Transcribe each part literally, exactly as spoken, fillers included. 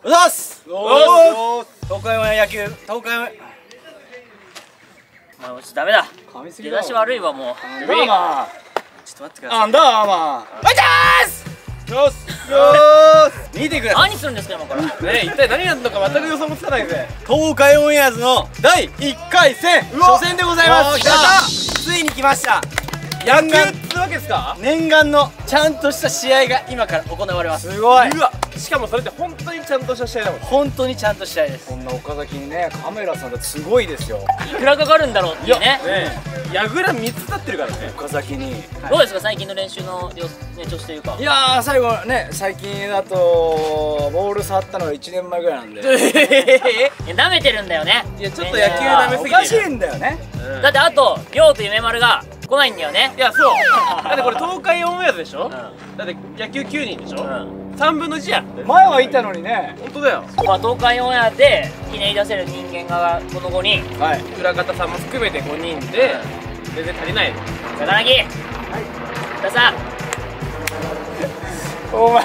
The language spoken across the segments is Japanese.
おざっす。おー。東海オンエア野球、東海オンエア。 まあ、ちょっとダメだ。出だし悪いわ、もう。 どうも。ちょっと待ってください。あんだーまあ。おいちゃーす。よし。よーし。見てください。 何するんですか、今から。 ね、一体何やるのか全く予想もつかないぜ。 東海オンエアーズのだいいっかいせん初戦でございます。ついに来ました。 野球ってわけですか？ 念願のちゃんとした試合が今から行われます。すごい。 うわ、しかもそれって本当にちゃんとした試合だもん。 本当にちゃんとした試合です。 こんな岡崎にね、カメラさんだってすごいですよ。 いくらかかるんだろうっていうね。 矢倉みっつ立ってるからね、 岡崎に。 どうですか、最近の練習のね、調子というか。 いやー、最後ね、最近だとボール触ったのがいちねんまえぐらいなんで。 舐めてるんだよね。 いや、ちょっと野球舐めすぎてる。 おかしいんだよね。 だってあと亮と夢丸が来ないんだよね。 いや、そうだってこれ東海オンエアでしょ。だって野球きゅうにんでしょ。さんぶんのいちや。 前はいたのにね。 本当だよ。 まあ東海オンエアでひねり出せる人間がこのごにん。 はい。 裏方さんも含めてごにんで全然足りない。 坂柳。はい。田さん。 お前。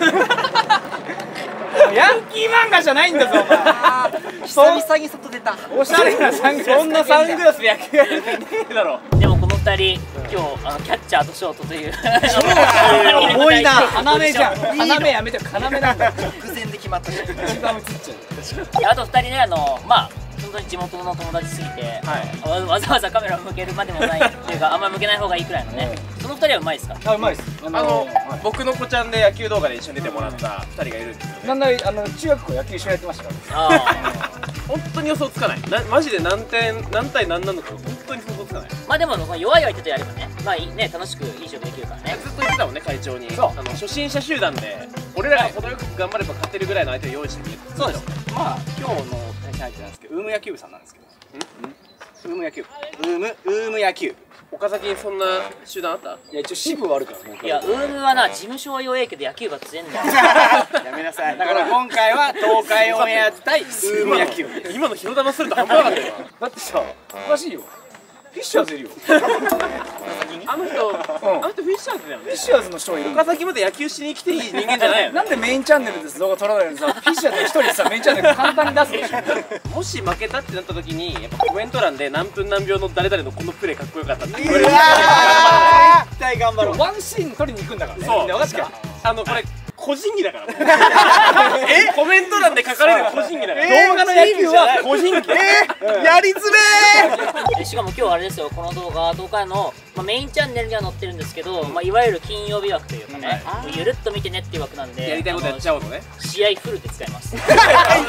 ヤンキー漫画じゃないんだぞ、お前。 久々に外出た。 おしゃれなサングラス。 そんなサングラスで野球やる人いねえだろ。 でもこのふたり今日あのキャッチャーとショートという多いな。 要じゃん。要やめてよ、要なんだ。 直前で決まったし。 一番映っちゃあとふたりね、あのまあ本当に地元の友達すぎて、わわざわざカメラを向けるまでもないっていうか、あんまり向けない方がいいくらいのね。そのふたりはうまいですか？ あ、うまいです。 あの僕の子ちゃんで野球動画で一緒に出てもらったふたりがいるんですよね。 なんならあの中学校野球一緒にやってましたから。 ああ。 本当に予想つかない。なマジで何点何対何なのか本当に予想つかない。 まあでも弱い相手とやればね、まあいいね、楽しくいい勝負できるからね。 ずっと言ってたもんね、会長に。 そうあの初心者集団で俺らが程よく頑張れば勝てるぐらいの相手を用意してくれる。 そうです。まあ今日の対戦相手なんですけど、ウーム野球部さんなんですけど。ウーム野球部。ウームウーム野球。 岡崎にそんな集団あった？ いや、一応支部はあるからね。 いや、ウームはな、事務所は弱いけど野球が強いんだよ。 やめなさい。だから今回は東海オンエアーズ対ウーム野球部。 今の広玉すると半端なかったよ。 だってさ、おかしいよ。フィッシャーズいるよ。 あの人、あの人フィッシャーズだよね。 フィッシャーズの人いる。 岡崎まで野球しに来ていい人間じゃないよね。 なんでメインチャンネルで動画撮らないのにさ、フィッシャーズ一人さ、メインチャンネル簡単に出すの。 もし負けたってなった時に、やっぱコメント欄で何分何秒の誰々のこのプレーかっこよかったって言われる。 絶対頑張ろう。 ワンシーン撮りに行くんだからね。 そう、 分かった。 あのこれ個人技だから。え、コメント欄で書かれる個人技だから。 動画の野球は個人技。 やりづれー。しかも今日あれですよ、この動画東海の、まあ、メインチャンネルには載ってるんですけど、まあ、いわゆる金曜日枠というかね、もうゆるっと見てねっていう枠なんで、 やりたいことやっちゃおうのね。 試合フルで使います。 長い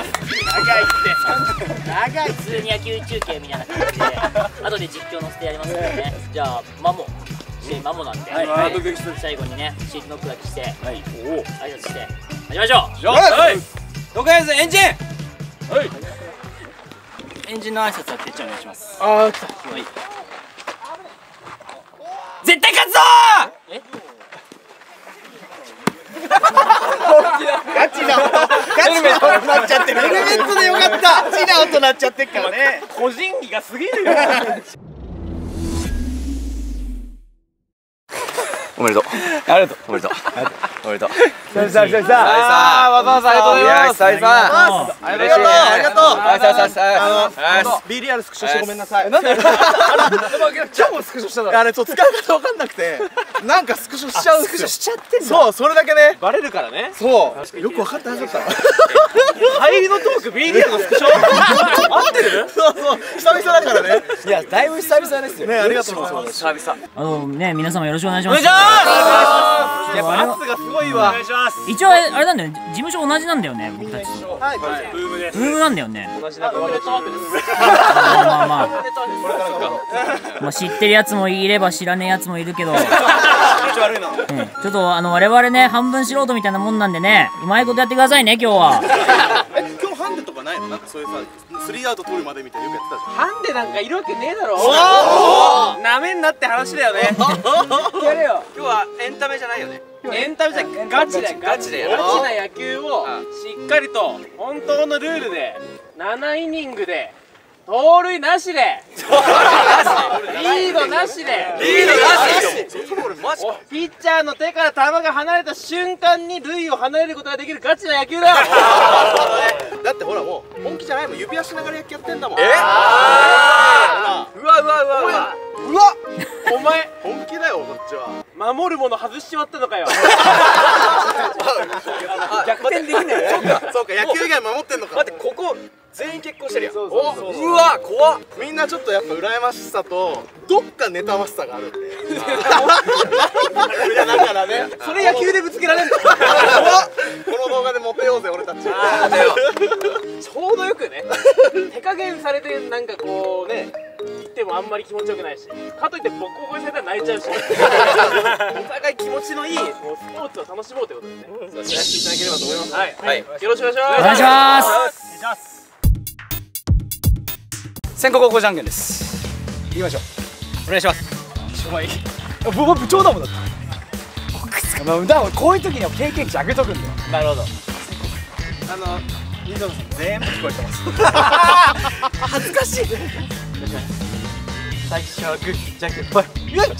って長い。 普通に野球中継みたいな感じで後で実況載せてやりますのでね。じゃあマモ試合マモなんで、最後にねシートノックだけして、挨拶して始めましょう。 はい東海オンエアーズエンジン。 はい、 エンジンの挨拶はてっちゃんお願いします。 ああ、来た。 絶対勝つぞー。 えガチな音、ガチな音なっちゃってる。ヘルメットでよかった。ガチな音なっちゃってっからね。 個人技がすぎるよ。 おめでとう。ありがとう。おめでとう。おめでとう。久々久々。 ああ、わざわざありがとうございます。 久々。 ありがとう、ありがとう。 ありがとうございます。 あの ビーリーアール スクショしてごめんなさい。 なんで？今日もスクショしたの？ あれそう使い方わかんなくて、なんかスクショしちゃうんですよ。スクショしちゃってんだ。そう、それだけね。 バレるからね。 そう。よくわかってなかった。 入りのトーク ビーリーアール のスクショ合ってる？ そうそう。久々だからね。 いや、だいぶ久々ですよ。 ね、ありがとうございます。久々。 あのね、皆様よろしくお願いします。 お願いします。 やっぱ圧がすごいわ。お願いします。 一応あれあれなんだよ、事務所同じなんだよね、僕たち。 はい、ブームです。 ブームなんだよね。 同じ仲間です。 まあまあまあまあ知ってるやつもいれば知らねえやつもいるけど、うん、ちょっとあの我々ね半分素人みたいなもんなんでね、うまいことやってくださいね今日は。 え、今日ハンデとかないの？なんかそういうさ、スリーアウト取るまでみたいなよくやってたじゃん。 ハンデなんかいるわけねえだろ。なめんなって話だよね。 やれよ。 今日はエンタメじゃないよね。 エンタメじゃガチだよ、ガチでガチな野球をしっかりと本当のルールでななイニングで盗塁なしでリードなしでリードなしピッチャーの手から球が離れた瞬間に塁を離れることができるガチな野球だ。 前も指輪しながら野球やってんだもん。 え？うわうわうわうわ。 うわ。 お前本気だよこっちは。 守るもの外しちまったのかよ。 逆転できない。 そうかそうか野球以外守ってんのか。 待ってここ全員結婚してるやん。 そうそうそううわ怖っ。 みんなちょっとやっぱ羨ましさとどっか妬ましさがあるんで。いやだからね。 それ野球でぶつけられんの？ この動画でモテようぜ俺たち。 ちょうどよくね。手加減されてなんかこうね言ってもあんまり気持ちよくないし、かといってボッコボコにされたら泣いちゃうし。お互い気持ちのいいもうスポーツを楽しもうということでね。やっていただければと思います。はいはい。よろしくお願いします。 お願いします。 先攻後攻じゃんけんです。行きましょう。 お願いします。 僕は部長だもんだって。僕っすか。まあだからこういう時には経験値上げとくんだよ。 なるほど。 あの二度全部聞こえてます。 恥ずかしい。 最初はグーじゃんけんぽい。 でも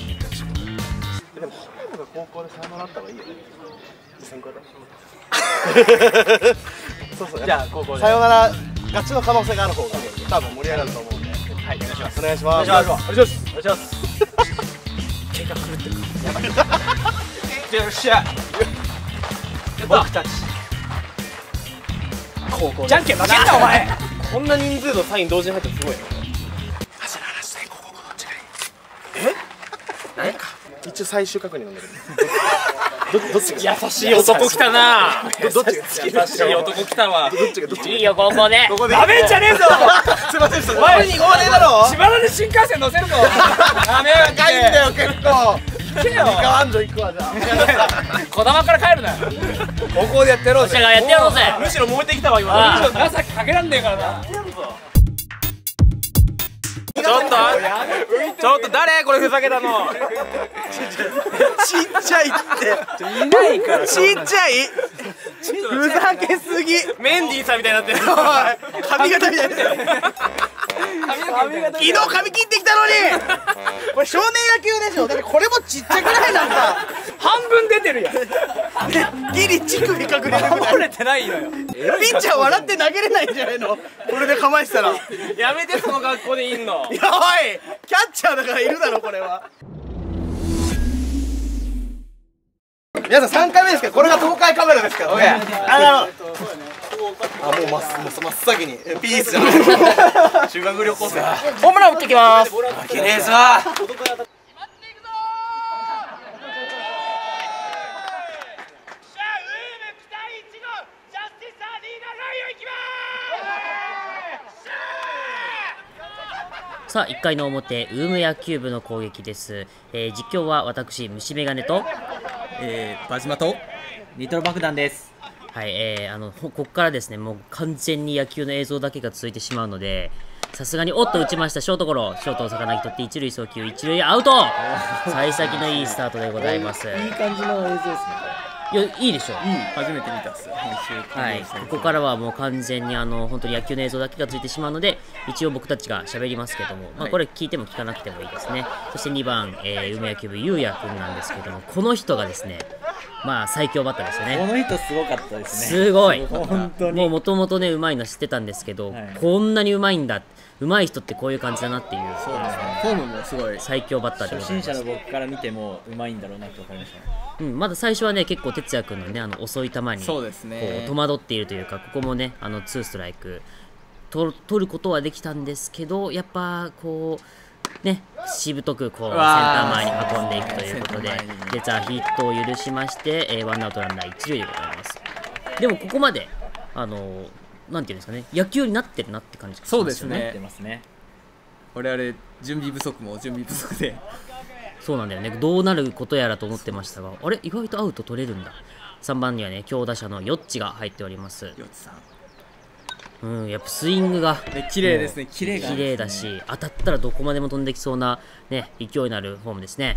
高校でさよならあった方がいいよね。先攻で。そうそう。 じゃあ高校で。 さよならガチの可能性がある方が多分盛り上がると思うんで。 はい、お願いします。 お願いします。 お願いします。お願いします。お願いします。計画狂ってるか。やばい。よっしゃ。僕たち。高校。 じゃんけん負けんなお前。 こんな人数のサイン同時に入ったらすごいね。 一応最終確認なんだけど。どどっちが優しい男来たな。 どっちが優しい男来たわ。 どっちがどっちいいよ、高校で。 ここでダメんじゃねえぞ。 すいませんでした。 お前にこれだろ。 しばらく新幹線乗せるぞ。ダメよ。 高いんだよ結構。 行けよ。 三河安城行くわじゃあ。 こだまから帰るなよ。高校でやってやろうぜ。 じゃあやってやろうぜ。 むしろ燃えてきたわ今。 ああ情けかけらんねえからな。 ちょっとちょっと誰これふざけたの。 ちっちゃいって。 いないから。 ちっちゃい。ふざけすぎ。 メンディーさんみたいになってる。 おい髪型みたいになってる。昨日髪切ってきたのに。これ少年野球でしょ。だってこれもちっちゃくないなんか。 半分出てるやん。 ギリ乳首隠れるぐらい。 守れてないのよ。 ピッチャー笑って投げれないんじゃないの。これで構えてたら。いややめてその学校でいんの。 おいキャッチャーだからいるだろこれは。皆さんさんかいめですけどこれが東海カメラですからね。あなるほど。あもう真っ真っ先にピースじゃない。修学旅行生。 ホームラン打ってきます。 負けねえぞ。 さあ、いっかいの表、ウーム野球部の攻撃です。えー、実況は私、虫眼鏡と、 えー、バジマとニトロ爆弾です。 はい、えー、あの、ここからですね、もう完全に野球の映像だけが続いてしまうので、さすがに、おっと打ちました、ショートゴロ、ショートを魚に取って一塁送球、一塁アウト。幸先のいいスタートでございます。 いい感じの映像ですね。 いや、いいでしょ。 いい。初めて見たっす。編集。 はい、ここからはもう完全にあの本当に野球の映像だけがついてしまうので、一応僕たちが喋りますけども、まあ、これ聞いても聞かなくてもいいですね。そしてにばん、えー、梅野球部ゆうやくんなんですけども、この人がですね、まあ最強バッターですよね。 この人すごかったですね。 すごい。 本当に。 もう元々ねうまいの知ってたんですけど、はい、こんなにうまいんだ。うまい人ってこういう感じだなっていう。 そうですね。フォームもすごい。 最強バッターでございます。 初心者の僕から見てもうまいんだろうなって分かりましたね。 うん、まだ最初はね結構哲也君のねあの遅い球にそうですね、 こう戸惑っているというか、ここもねあのツーストライク取ることはできたんですけど、やっぱこうねしぶとくこうセンター前に運んでいくということで、哲也ヒットを許しまして、えー、ワンアウトランナー一塁でございます。でもここまであのなんていうんですかね、野球になってるなって感じがしますよね。 そうですね。ますね。我々準備不足も準備不足で。 そうなんだよね。どうなることやらと思ってましたが、あれ意外とアウト取れるんだ。さんばんにはね強打者のヨッチが入っております。 ヨッチさん。 うん、やっぱスイングがね綺麗ですね。綺麗が綺麗だし、当たったらどこまでも飛んできそうなね勢いのあるフォームですね。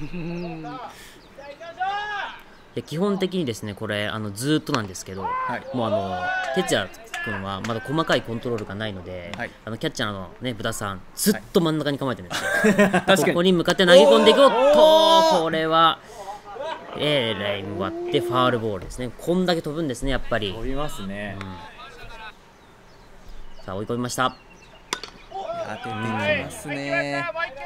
で基本的にですねこれあのずーっとなんですけど、はい、もうあの哲也君はまだ細かいコントロールがないので、はい、あのキャッチャーのね豚さんずっと真ん中に構えてるんですよ。はい、ここに向かって投げ込んでいくと、これはえー、ライン割ってファウルボールですね。こんだけ飛ぶんですねやっぱり。 飛びますね。 さあ追い込みました。 当ててきますね。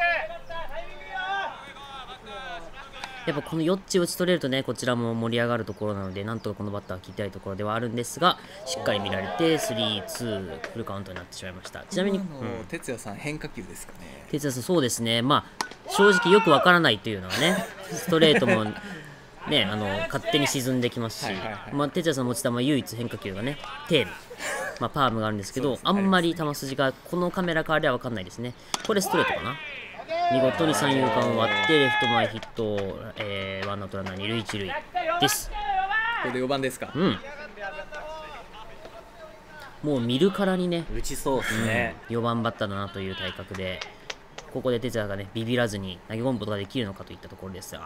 やっぱこのよっち打ち取れるとね、こちらも盛り上がるところなので、なんとかこのバッターは切りたいところではあるんですが、しっかり見られてスリーツーフルカウントになってしまいました。ちなみに、うん、 哲也さん変化球ですかね。 哲也さんそうですね、まあ正直よくわからないというのはね、ストレートもね、あの勝手に沈んできますし、まあ哲也さんの持ち球は唯一変化球がね、テール、まあ、パームがあるんですけど、あんまり球筋がこのカメラからではわかんないですね。これストレートかな。見事に三遊間を割ってレフト前ヒット、えー、ワンアウトランナー二塁一塁です。 これでよばんですか。 うん。もう見るからにね、 打ちそうですね、 うん、よばんバッターだなという体格で、ここで哲也がねビビらずに投げ込むことができるのかといったところですが、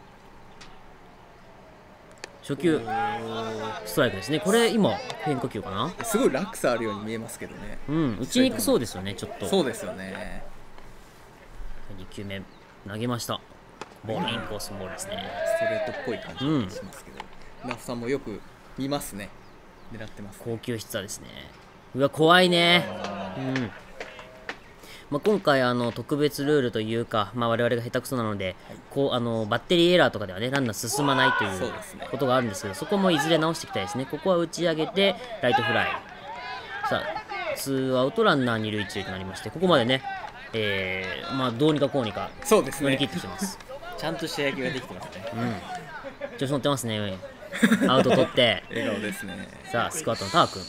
初球ストライクですね。これ今変化球かな。 すごい落差あるように見えますけどね。 うん、打ちにくそうですよね、ちょっと。 そうですよね。 にきゅうめ投げました。ボールインコースボールですね。 ストレートっぽい感じがしますけど、うん、ナフさんもよく見ますね。狙ってます、ね、 高級質ですね。うわ怖いね。うん。まあ、今回あの特別ルールというか、まあ、我々が下手くそなので、はい、こうあのバッテリーエラーとかではねランナー進まないということがあるんですけど、そこもいずれ直していきたいですね。ここは打ち上げてライトフライ。さあツーアウトランナー二塁一塁となりまして、ここまでね、えー、まあどうにかこうにか乗り切ってきてます。 ちゃんとした野球ができてますね。 うん。調子乗ってますね。アウト取って笑顔ですね。 さあスクワットのター君。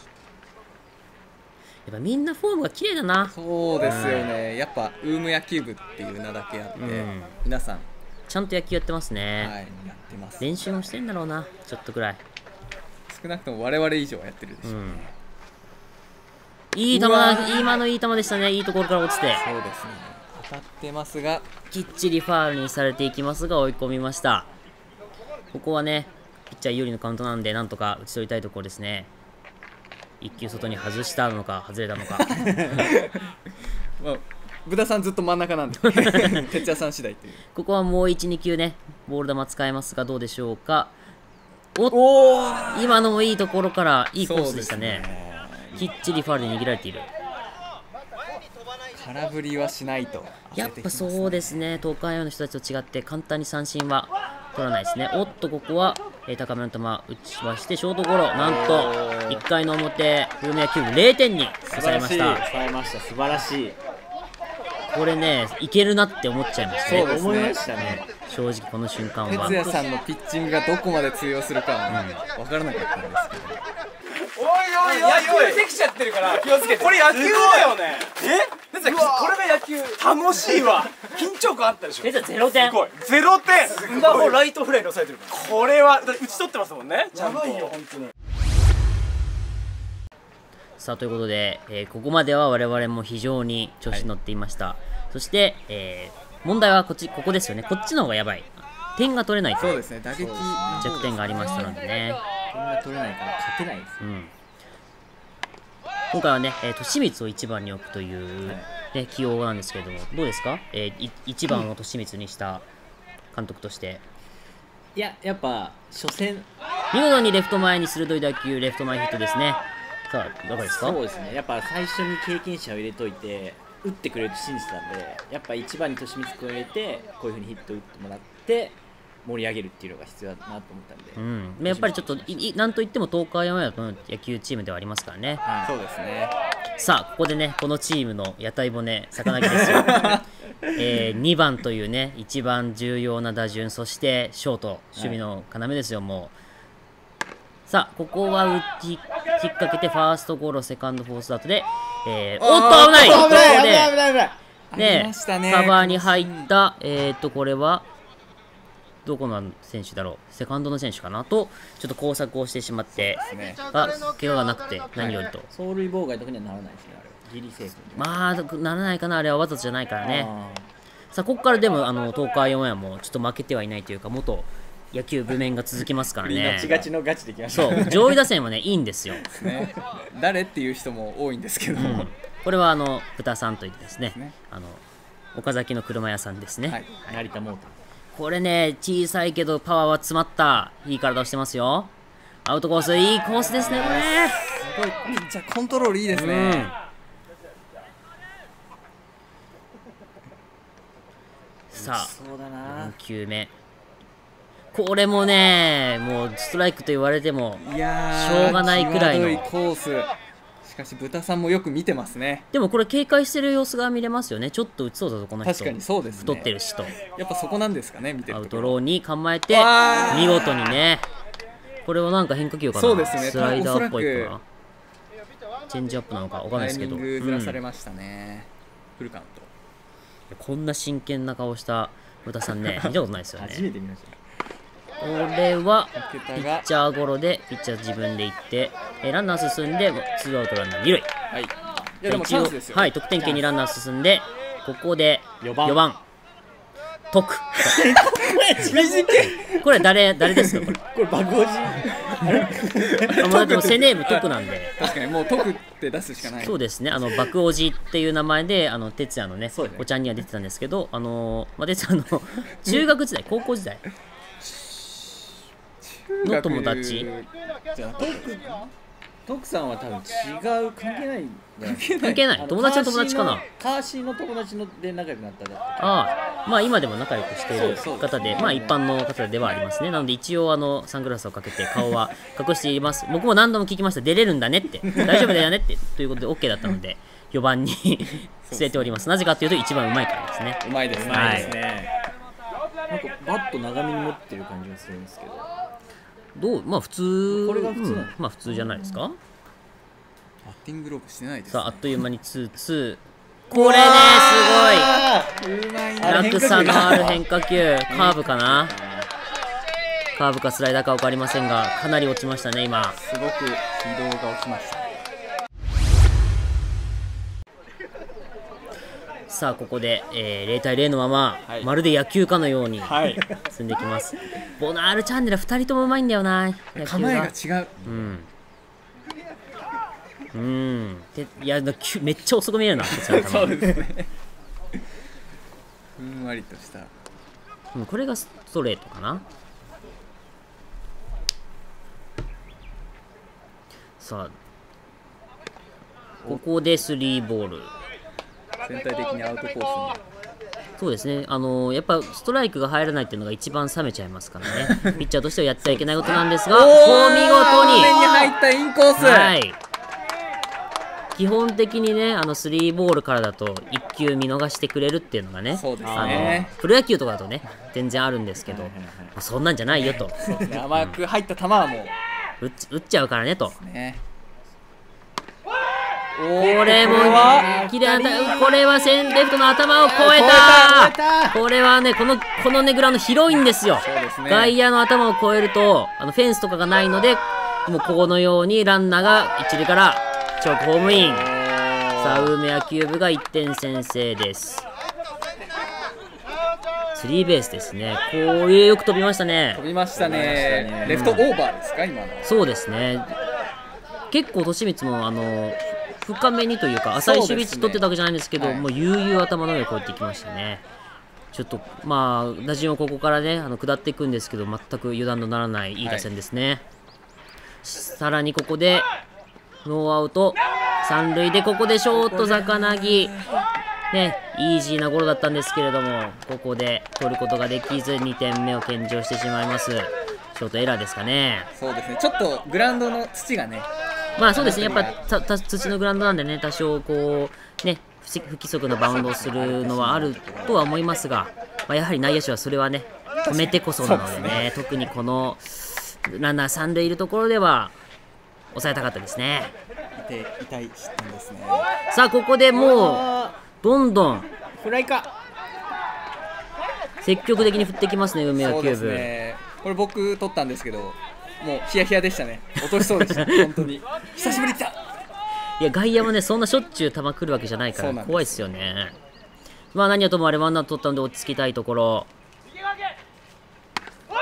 やっぱみんなフォームが綺麗だな。 そうですよね、うん、やっぱウーム野球部っていう名だけあって、うん、皆さんちゃんと野球やってますね。 はい、やってます。 練習もしてんだろうな、ちょっとくらい。 少なくとも我々以上はやってるでしょうね、 うん、いい球、今のいい球でしたね。いいところから落ちて、 そうですね、当たってますがきっちりファウルにされていきますが追い込みました。ここはねピッチャー有利のカウントなんでなんとか打ち取りたいところですね。一球外に外したのか外れたのかまあ、豚さんずっと真ん中なんで哲也さん次第という。 ここはもういち、に球ねボール球使えますがどうでしょうか。おっ、今のもいいところからいいコースでしたね。きっちりファウルで握られている。 空振りはしないと、 やっぱそうですね。東海オンの人たちと違って簡単に三振は取らないですね。おっとここは、えー、高めの球打ちましてショートゴロ。なんといっかいの表ウーム野球部ゼロてんに抑えました。 抑えました。素晴らしい。 これねいけるなって思っちゃいましたね。 そうですね、思いましたね。 正直この瞬間は哲也さんのピッチングがどこまで通用するかは、うん、分からなかったんですけど、 おいおいおい、野球できちゃってるから気をつけて。これ野球だよね。え、これが野球。楽しいわ。緊張感あったでしょ。 ゼロてん。 すごい。ゼロてん。だもうライトフライに抑えてるから。これは打ち取ってますもんね。やばいよ本当に。 さあということで、えー、ここまでは我々も非常に調子に乗っていました。はい、そして、えー、問題はこっちここですよね。こっちの方がやばい。点が取れないと。 そうですね。打撃弱点がありましたのでね。 点が取れないから勝てないです。 うん。今回はね、えー、と清水をいちばんに置くという、ね、起用なんですけれども、どうですか、えー、いちばんを利光にした監督として。 いや、やっぱ初戦見事にレフト前に鋭い打球、レフト前ヒットですね。さあいかがですか。 そうですね、やっぱ最初に経験者を入れといて打ってくれると信じてたんで、やっぱいちばんに利光君を入れてこういうふうにヒットを打ってもらって盛り上げるっていうのが必要だなと思ったんで、 うん、やっぱりちょっといいなんといっても東海山形の野球チームではありますからね、 はい、そうですね。 さあここでねこのチームの屋台骨魚木ですよ、えー、にばんというね一番重要な打順、そしてショート守備の要ですよ、はい、もうさあここは打ち引っ掛けてファーストゴロセカンドフォースアウトで、えー、おっと危ない危ない危ない危ない危ないねカバーに入ったえー、っとこれはどこの選手だろう、セカンドの選手かなとちょっと工作をしてしまって、ね、あ怪我がなくて何よりと、はい、 走塁妨害とかにはならないですね。あれギリセーフまあならないかな、あれはわざとじゃないからね。さあここからでもあの東海オンエアもちょっと負けてはいないというか元野球部面が続きますからね。 みんなガチガチのガチできました、 ね、そう上位打線はねいいんですよ、 ね、誰っていう人も多いんですけど、うん、 これはあの豚さんといってですね、ねあの岡崎の車屋さんですね、はい、 成田モーター。 これね小さいけどパワーは詰まったいい体をしてますよ。アウトコースいいコースですねこれ。 ごいピッチャーコントロールいいですね。 さあそうだな。 よん球目、これもねもうストライクと言われてもいやしょうがないくらいの際どいコース。しかし豚さんもよく見てますね。 でもこれ警戒してる様子が見れますよね。ちょっと打ちそうだぞこの人。 確かにそうですね。 太ってるしと。 やっぱそこなんですかね、見てるところ。 アウトローに構えてわー見事にね、これはなんか変化球かな。 そうですねスライダーっぽいかおな、チェンジアップなのかわかんないですけど、 タイミングずらされうんましたね、フルカウント。 こんな真剣な顔した豚さんね見たことないですよね。 初めて見ました。 これはピピッチャーゴロでピッチャー自分で行ってえーランナー進んでツーアウトランナー二塁。 はい。いやでもチャンスですよ。 はい得点圏にランナー進んでここでよばんよばん徳これ誰誰ですかこれ。 これバグオジ。 あもうだってもうセネーム徳なんで。 確かにもう徳って出すしかない。 そうですね、あの爆おじっていう名前であの哲也のねそうですねおちゃんには出てたんですけど、あのまあ哲也の中学時代高校時代の友達。 じゃあトクトクさんは多分違う関係ないんじゃないですか。 関係ない友達は友達かな。 カーシーの友達ので仲良くなったんだったっああまあ今でも仲良くしているそうです方で、まあ一般の方ではありますね。なので一応あのサングラスをかけて顔は隠しています。僕も何度も聞きました。出れるんだねって大丈夫だよねってということで OK だったのでよばんに据えております。なぜかというと一番うまいからですね。 うまいですね。 け。ないですね。なんかバット長めに持ってる感じがするんですけど。 どうまあ普通これが普通なのうんまあ普通じゃないですか。 バッティンググローブしてないです、 さね。 ああっという間にツーツー。これねうまいすごいな。 落差のある変化球カーブかな、カーブかスライダーか分かりませんがかなり落ちましたね今。 すごく軌道が落ちました。 さあここで、えー、ゼロ対ゼロのまま、 はいまるで野球かのようにはい。 進んできます。ボナールチャンネルふたりともうまいんだよな野球構えがが。 違う。 うんうんでいやだきゅめっちゃ遅く見えるな哲也の球そうですね。ふんわりとした。 うんこれがストレートかな。さあここでスリーボール。 全体的にアウトコースに。 そうですね、あのーやっぱストライクが入らないっていうのが一番冷めちゃいますからねピッチャーとしてはやってはいけないことなんですが、こう見事に目に入ったインコース。 はい基本的にねあのスリーボールからだといっ球見逃してくれるっていうのがね、 そうですあね。 のプロ野球とかだとね全然あるんですけど、まあそんなんじゃないよとそうですね。甘く入った球はも打っ打っちゃうからねと。 うね。 これもきれいな、これはセンレフトの頭を越え越えた。 たこれはねこのこのねグラウンド広いんですよ。 そうですね。 外野の頭を越えるとあのフェンスとかがないのでもうこのようにランナーが一塁から直ホームイン。さあウーメ野球部がいってん先制です。スリーベースですね。こういうよく飛びましたね。 飛びましたね。 ねレフトオーバーですか今の。 そうですね。結構利光もあの深めにというか浅い守備位置取ってたわけじゃないんですけど、 はいもう悠々頭の上を越えてきましたね。ちょっとまあ打順をここからねあの下っていくんですけど全く油断のならないいい打線ですね。さらにここでノーアウト三塁でここでショート坂薙ねイージーなゴロだったんですけれどもここで取ることができずにてんめを献上してしまいます。ショートエラーですかね。 そうですね。ちょっとグラウンドの土がね。 まあそうですね、やっぱたた土のグラウンドなんでね、多少こう、ね、不不規則なバウンドをするのはあるとは思いますが、まあ、やはり内野手はそれはね、止めてこそなのでね、特にこのランナー三塁いるところでは、抑えたかったですね。 痛い痛い失点ですね。 さあ、ここでもう、どんどんフライか。 積極的に振ってきますね、梅野そうです球部。 ね。これ僕取ったんですけど、もうヒヤヒヤでしたね。落としそうでした。本当に。久しぶり来た。 いや外野もねそんなしょっちゅう球来るわけじゃないからそうなんです怖いですよね。まあ何はともあれワンアウト取ったので落ち着きたいところ。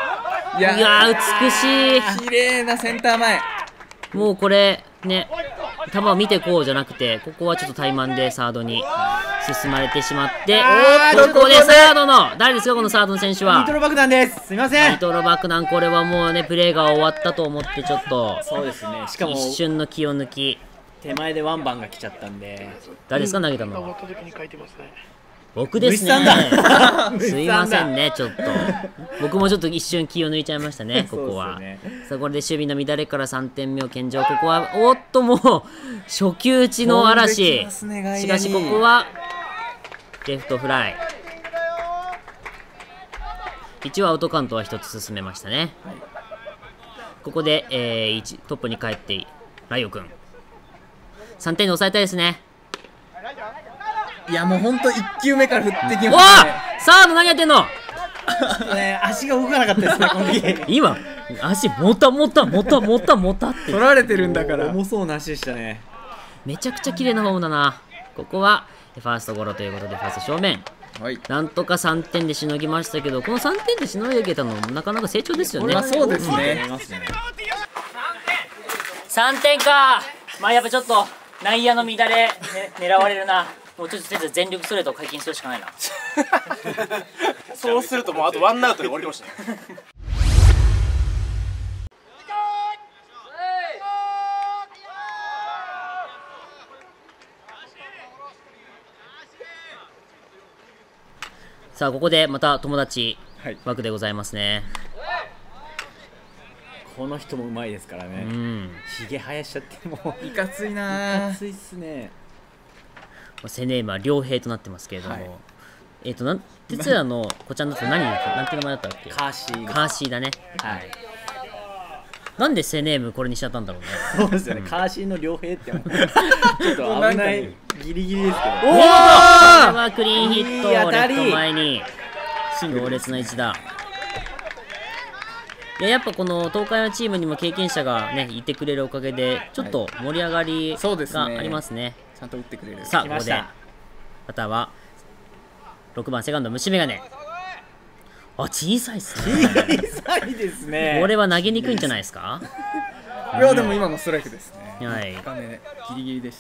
いいややー美しい。 綺麗なセンター前。 もうこれね球を見てこうじゃなくて、ここはちょっと怠慢でサードに進まれてしまって、ここでサードの誰ですか、このサードの選手は。 ニトロ爆弾です。すみません。 ニトロ爆弾、これはもうねプレーが終わったと思ってちょっとそうですね。しかも一瞬の気を抜き、 手前でワンバンが来ちゃったんで。 誰ですか投げたのは。 終わった時に書いてますね。 僕ですね。すいませんね、ちょっと僕もちょっと一瞬気を抜いちゃいましたね、ここは。ね、さあこれで守備の乱れからさんてんめを献上。ここはおっともう初球打ちの嵐。しかしここはレフトフライ。一応アウトカウントはひとつ進めましたね。はい、ここで、えー、トップに帰ってライオ君さんてんで抑えたいですね。 いやもうほんといっ球目から振ってきましたね。 おー、サード何やってんのね、足が動かなかったですね、この時今足もたもたもたもたもたって取られてるんだから。 重そうな足でしたね。 めちゃくちゃ綺麗なフォームだな。ここはファーストゴロということでファースト正面、はい、なんとかさんてんでしのぎましたけど、このさんてんでしのいでいけたのもなかなか成長ですよね。 まあそうですね。 さんてんか。まあやっぱちょっと内野の乱れ、ね、狙われるな。もうちょっと全力ストレートを解禁するしかないな。 そうするともうあとワンアウトで終わりましたね。 さあここでまた友達枠でございますね。 この人もうまいですからね。うん、ひげ生やしちゃってもういかついな。 いかついっすね。 セネームは良平となってますけれども、はい、えっ、ー、となん哲也の子ちゃんだと何なんて名前だったっけ？ カーシー。 カーシーだね。はい。なんでセネームこれにしちゃったんだろうね。 そうですよね。うん、カーシーの良平ってもちょっと危ないギリギリですけど。 おお。これはクリーンヒット。レフト前に強烈な一打。いややっぱこの東海のチームにも経験者がねいてくれるおかげでちょっと盛り上がりがありますね。 ちゃんと打ってくれる。 さあここでバターはろくばんセカンド虫眼鏡。あ、小さいっすね。 小さいですね。 これは投げにくいんじゃないですか。 いやでも今のストライクですね。 はい、 深めギリギリでした。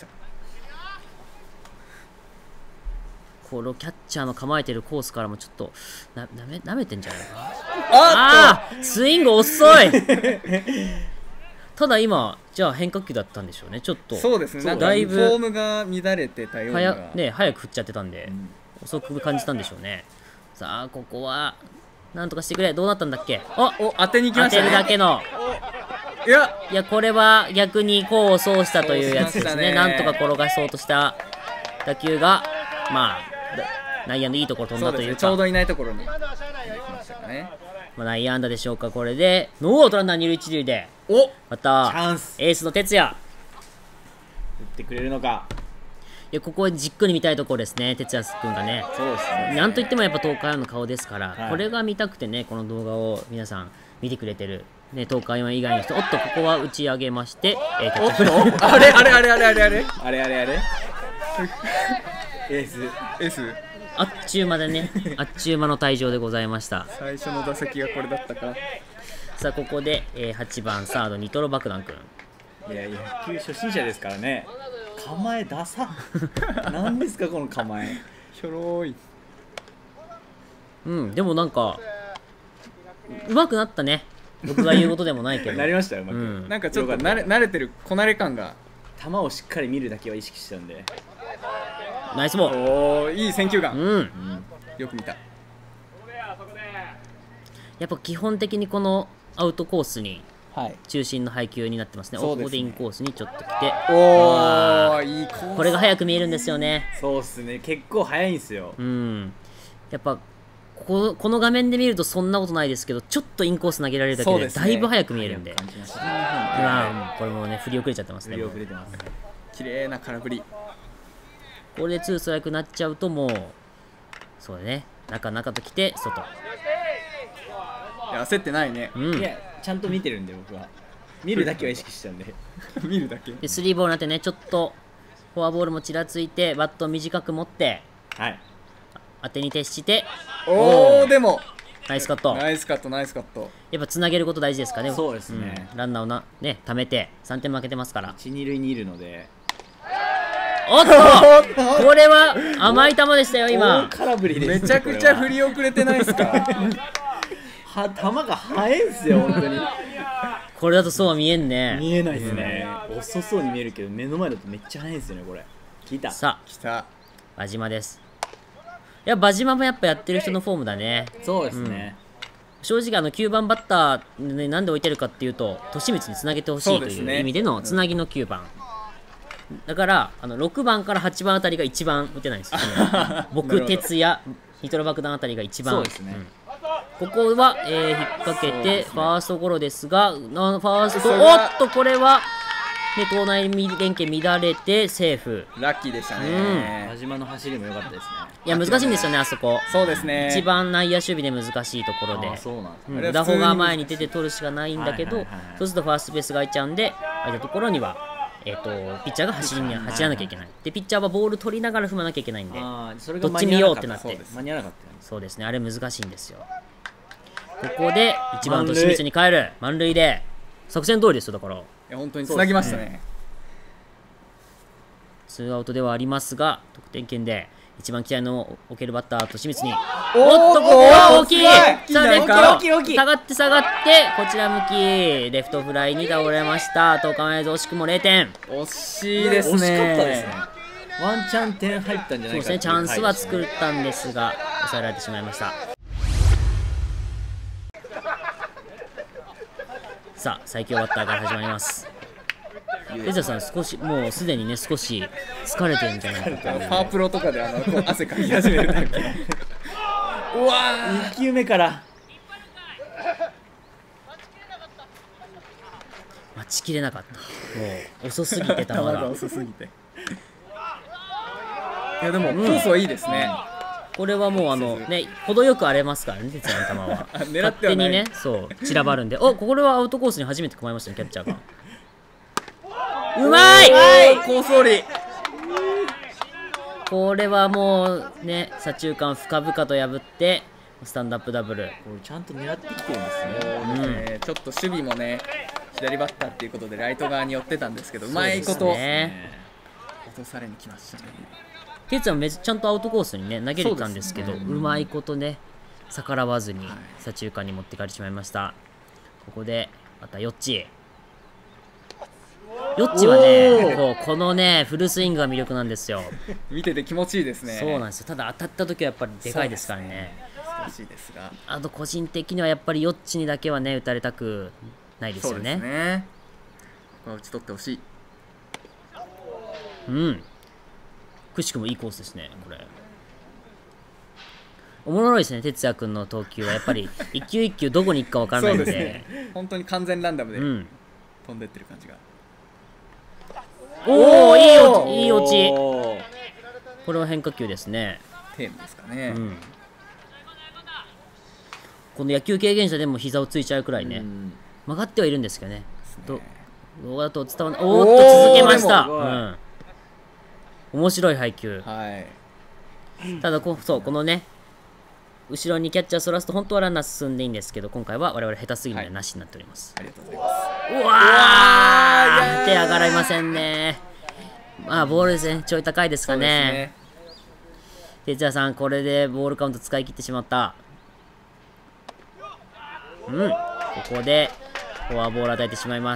このキャッチャーの構えてるコースからもちょっとななめなめてんじゃないかな。 ああ、スイング遅い。ただ今じゃあ変化球だったんでしょうね。ちょっとそうですね。だいぶフォームが乱れてたような。 ね、早く振っちゃってたんで、うん、遅く感じたんでしょうね。さあここはなんとかしてくれ。どうなったんだっけ。あ、 お当てに行きましたね。 当てるだけの。 いやいやこれは逆に功を奏したというやつですね。なんとか転がそうとした打球がまあ内野のいいところ飛んだというか、 ちょうどいないところに行きましたかね。 まあ内野安打でしょうか。これでノーアウトランナー二塁一塁でおまたチャンスエースの哲也打ってくれるのか。 いやここじっくり見たいところですね、哲也君がね。 そうですね。 なんといってもやっぱ東海の顔ですから、 はい、 これが見たくてねこの動画を皆さん見てくれてる、ね、東海以外の人。おっとここは打ち上げまして、えー、キャッチャーあれあれあれあれあれあれあれあれあれエースエースあっちゅう間でねあっちゅう間の退場でございました。 最初の打席がこれだったか。 さあここで、えー、はちばんサードニトロ爆弾くん。 いや野球初心者ですからね。構えダサ何ですかこの構え。 ひょろい。 うんでもなんかうまくなったね。僕が言うことでもないけどなりましたようまく、 うん、なんかちょっと慣れ慣れてるこなれ感が。 球をしっかり見るだけは意識してたんで。 ナイスボール。 おおいい選球眼。 うん、うん、 よく見た。 やっぱ基本的にこのアウトコースに中心の配球になってますね。 そうですね。 ここでインコースにちょっと来て、 おおいいコース。 これが早く見えるんですよね。 そうっすね。結構早いんですよ。 うん。やっぱこここの画面で見るとそんなことないですけど、ちょっとインコース投げられるだけでだいぶ早く見えるんで。 感じました。 今これもね振り遅れちゃってますね。 振り遅れてます。 綺麗な空振り。 これでツーストライクになっちゃうともうそうだね。中中と来て外。 いや焦ってないね。 うん。 いやちゃんと見てるんで僕は。見るだけは意識してたんで。 見るだけ。 でスリーボールになってねちょっとフォアボールもちらついてバットを短く持って、 はい。 当てに徹して。 おおでもナイスカット。 ナイスカットナイスカット。 やっぱつなげること大事ですかね。 そうですね、 うん、ランナーをなね貯めてさんてん負けてますから。 一二塁にいるので。 おっとこれは甘い球でしたよ今。 空振りです、 めちゃくちゃ振り遅れてないですか。 は球が速いんすよ本当に。 これだとそうは見えんね。 見えないですね。遅そうに見えるけど目の前だとめっちゃ速いんですよねこれ。聞いた。 さあ来た。 馬島です。いや馬島もやっぱやってる人のフォームだね。 そうですね、 うん、正直あのきゅうばんバッター、ね、なんで置いてるかっていうと利光につなげてほしいという意味でのつなぎのきゅうばんだからあのろくばんからはちばんあたりが一番打てないんですよ僕哲也ニトロ爆弾あたりが一番。 そうですね、 うん、ここは、えー、引っ掛けてファーストゴロですが、なファーストおっとこれは、ね、島内連携乱れてセーフ。 ラッキーでしたうね。 真島の走りも良かったですね。 いや難しいんですよねあそこ。 そうですね。 一番内野守備で難しいところで、 あそうなんですね。 うん、ラホが前に出て取るしかないんだけど、 はいはいはいはいそうするとファーストベースが空いちゃうんで空いたところには、えー、とピッチャーが走りに走らなきゃいけない。でピッチャーはボール取りながら踏まなきゃいけないんで、 あそれがどっち見ようってなって間に合わなかった。間に合わなかったよね。 そうですねあれ難しいんですよ。ここでいちばんと清水に帰る満塁で作戦通りですよ。だからいや本当につなぎましたね。 ツーアウトではありますが得点圏で一番期待の置けるバッターと清水におおっとここは大きい。さあレフト大きい大きい下がって下がってこちら向きレフトフライに倒れました。東海大津惜しくもれいてん。 惜しいですね。 惜しかったですね。ワンチャン点入ったんじゃないかっていう。 そうですねチャンスは作ったんですが抑えられてしまいました。さあ最強バッターから始まります。レザさん少しもうすでにね少し疲れてるんじゃないかという。 パワープロとかであのこう汗かき始めるだけ。うわーに球目から待ちきれなかった。もう遅すぎて球球がが遅すぎて。いやでもコースはいいですね。 これはもうあのね程よく荒れますからね哲也の球はあ狙ってはない勝手にねそう散らばるんでおこれはアウトコースに初めて構えましたねキャッチャーがうまいコース取り。 これはもうね左中間深々と破ってスタンドアップダブル。 これちゃんと狙ってきてるんですね。 えーちょっと守備もね左バッターっていうことでライト側に寄ってたんですけどうまいこそうとですね落とされに来ましたね。 哲也もめちゃんとアウトコースにね投げれたんですけどうまいことね逆らわずに左中間に持ってかれてしまいました。ここでまたヨッチヨッチはねこうこのねフルスイングが魅力なんですよ。 見てて気持ちいいですね。 そうなんですよ。ただ当たった時はやっぱりでかいですからね。 難しいですが。 あと個人的にはやっぱりヨッチにだけはね打たれたくないですよね。 そうですね。ここは打ち取ってほしい。 うんくしくもいいコースですねこれ。おもろいですね哲也君の投球はやっぱり一球一球どこに行くか分からないんで。 そうですね。本当に完全ランダムでうん飛んでってる感じが。 おおいい落ちいい落ち。 おーこれは変化球ですね。 テーマですかね。 うんこの野球経験者でも膝をついちゃうくらいねうん曲がってはいるんですけどね。どねどうだと伝わらない。おーっと続けました。 でもうん面白い配球。 はい。 ただこそうこのね後ろにキャッチャーそらすと本当はランナー進んでいいんですけど今回は我々下手すぎるのでなしになっております。 ありがとうございます。 うわー手上がりませんね。まあボールですねちょい高いですかそうですね。 ね。 哲也さんこれでボールカウント使い切ってしまった。うんここでフォアボール与えてしまいます。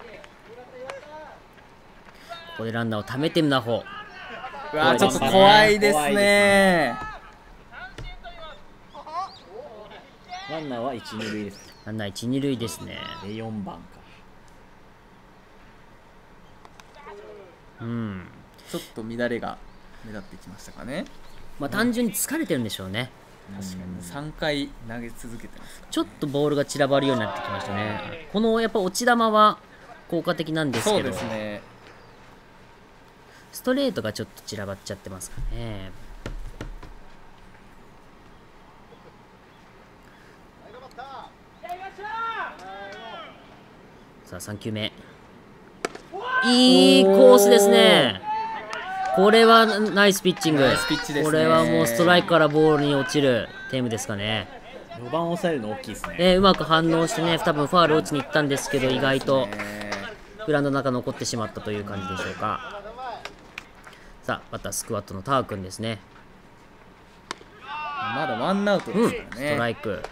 ここでランナーを貯めてムナホ。 うわーちょっと怖いですね。 ランナーは一二塁です。 ランナー一二塁ですね。 でよんばんか。 うんちょっと乱れが目立ってきましたかね。 まあ単純に疲れてるんでしょうね。 確かにさんかい投げ続けてますからね。 ちょっとボールが散らばるようになってきましたね。このやっぱ落ち玉は効果的なんですそうけどですね。 ストレートがちょっと散らばっちゃってますかね。さあさん球目いいコースですね。これはナイスピッチング。 ナイスピッチですねこれはもうストライクからボールに落ちるテームですかね。 序盤を抑えるの大きいですね。 えーうまく反応してね、多分ファール落ちに行ったんですけど、意外とグラウンドの中残ってしまったという感じでしょうか。さあ、またスクワットのター君ですね。 まだワンアウトでうん、 すからね。 ストライク。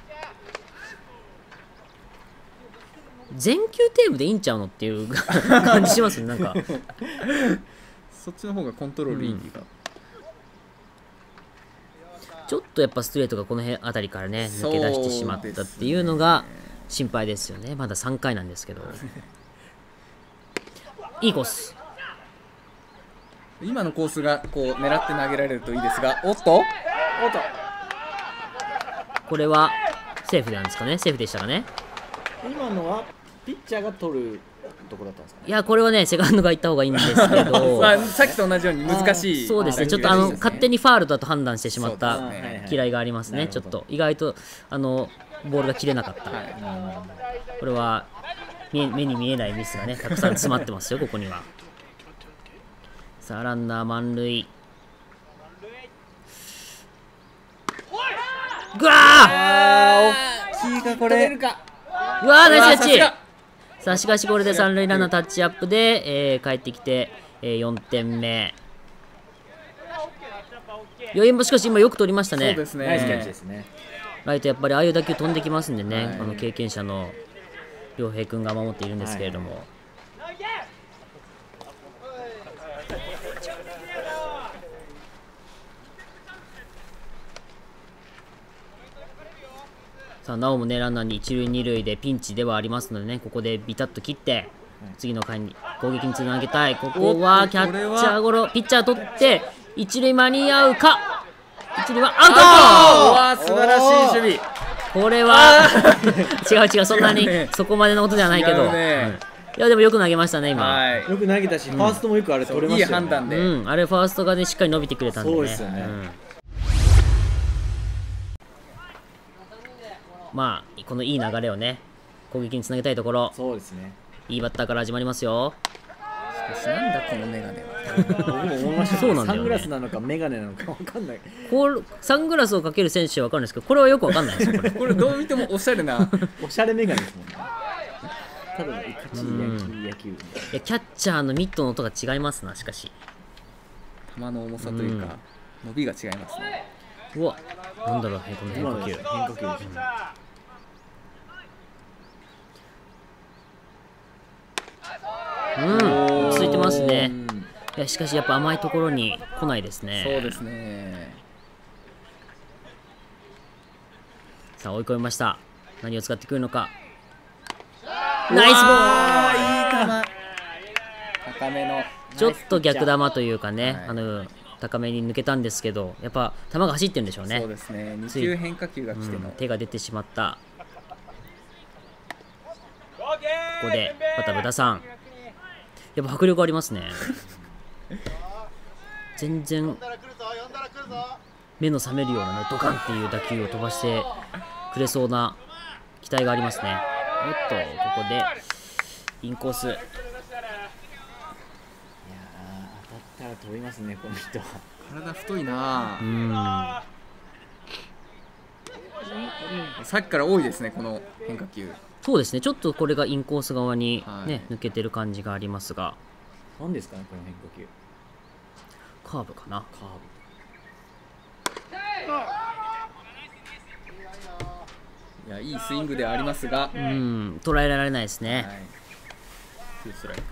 全球テーブでいいんちゃうのっていう感じしますね、なんか。 そっちの方がコントロールいい気が。 ちょっとやっぱストレートがこの辺あたりからね、抜け出してしまったっていうのが心配ですよね。まださんかいなんですけど。いいコース。 今のコースがこう狙って投げられるといいですが、おっとおっとこれはセーフなんですかね、セーフでしたかね。 今のはピッチャーが取るとこだったんですかね。 いや、これはね、セカンドが行った方がいいんですけど、 まあ、さっきと同じように難しい。 そうですね、ちょっとあの勝手にファールだと判断してしまったそうですね嫌いがありますね、ちょっと意外とあのボールが切れなかった、これは見え目に見えないミスがね、たくさん詰まってますよ、ここには。さあ、ランナー満塁。ぐわーあー、大きいか、これ。 うわー、ナイスキャッチ。 うわー、ささあ、しかしこれで三塁ランナータッチアップで、えー、帰ってきて、えー、よんてんめ。余韻もしかし今よく取りましたね。 そうですね。 ナイスキャッチですね。 ライトやっぱりああいう打球飛んできますんでね、 はいあの経験者の良平君が守っているんですけれども、さあなおもね、ランナーに一塁二塁でピンチではありますのでね、ここでビタッと切って次の回に攻撃につなげたい。ここはキャッチャーゴロ、ピッチャー取って一塁間に合うか、一塁はアウト。 わあ、素晴らしい守備。 これは違う違う、そんなにそこまでのことではないけど、 違うねいやでもよく投げましたね今、 はい。 よく投げたし、ファーストもよくあれ取れまいいしたよね。 判断で。 うん、あれファーストがねしっかり伸びてくれたんでね、 そうですよねんまあこのいい流れをね攻撃につなげたいところ、 そうですね。 いいバッターから始まりますよ。 しかしなんだこのメガネは。 僕も思いました。 そうなんだよねサングラスなのかメガネなのかわかんない。 こうサングラスをかける選手は分かるんですけど、これはよく分かんないですよこれこれどう見てもおしゃれな。 おしゃれメガネですもんね。ただのいかちい野球野球。 いやキャッチャーのミットの音が違いますな。しかし球の重さというか、伸びが違いますね。 うわ、なんだろうねこの変今の化球。 変化球ですね。 うん、落ち着いてますねう。んいやしかしやっぱ甘いところに来ないですね。 そうですね。 さあ追い込みました。何を使ってくるのか。ナイスボーいい球。高めの。 ル。ちょっと逆球というかね、 はいあの高めに抜けたんですけど、やっぱ球が走ってるんでしょうね。 そうですね。に球変化球が来ての。 うん手が出てしまった。ここでまた豚さん。やっぱ迫力ありますね。全然目の覚めるようなねドカンっていう打球を飛ばしてくれそうな期待がありますね。おっとここでインコース。 いやー当たったら飛びますねこの人は。 体太いなう。んさっきから多いですね、この変化球。 そうですね、ちょっとこれがインコース側に、ねはい抜けてる感じがありますが、 何ですかねこの変化球。 カーブかな。 カーいや、いいスイングではありますが。 うん、捉えられないですね。 はい。ツーストライク。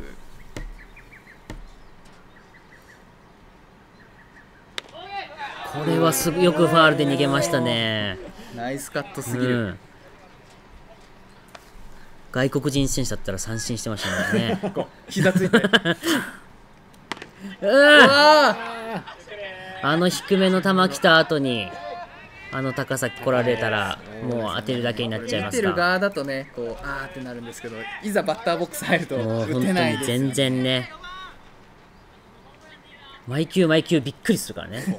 これはすぐよくファールで逃げましたね。 ナイスカットすぎる。 うん、外国人選手だったら三振してましたもんね。 膝ついて。 うんああの低めの球来た後にあの高さ来られたらもう当てるだけになっちゃい見ますか。 てる側だとね、こうあーってなるんですけど、いざバッターボックス入ると打もう本当てないですよね。 に全然ね、毎球毎球びっくりするからね。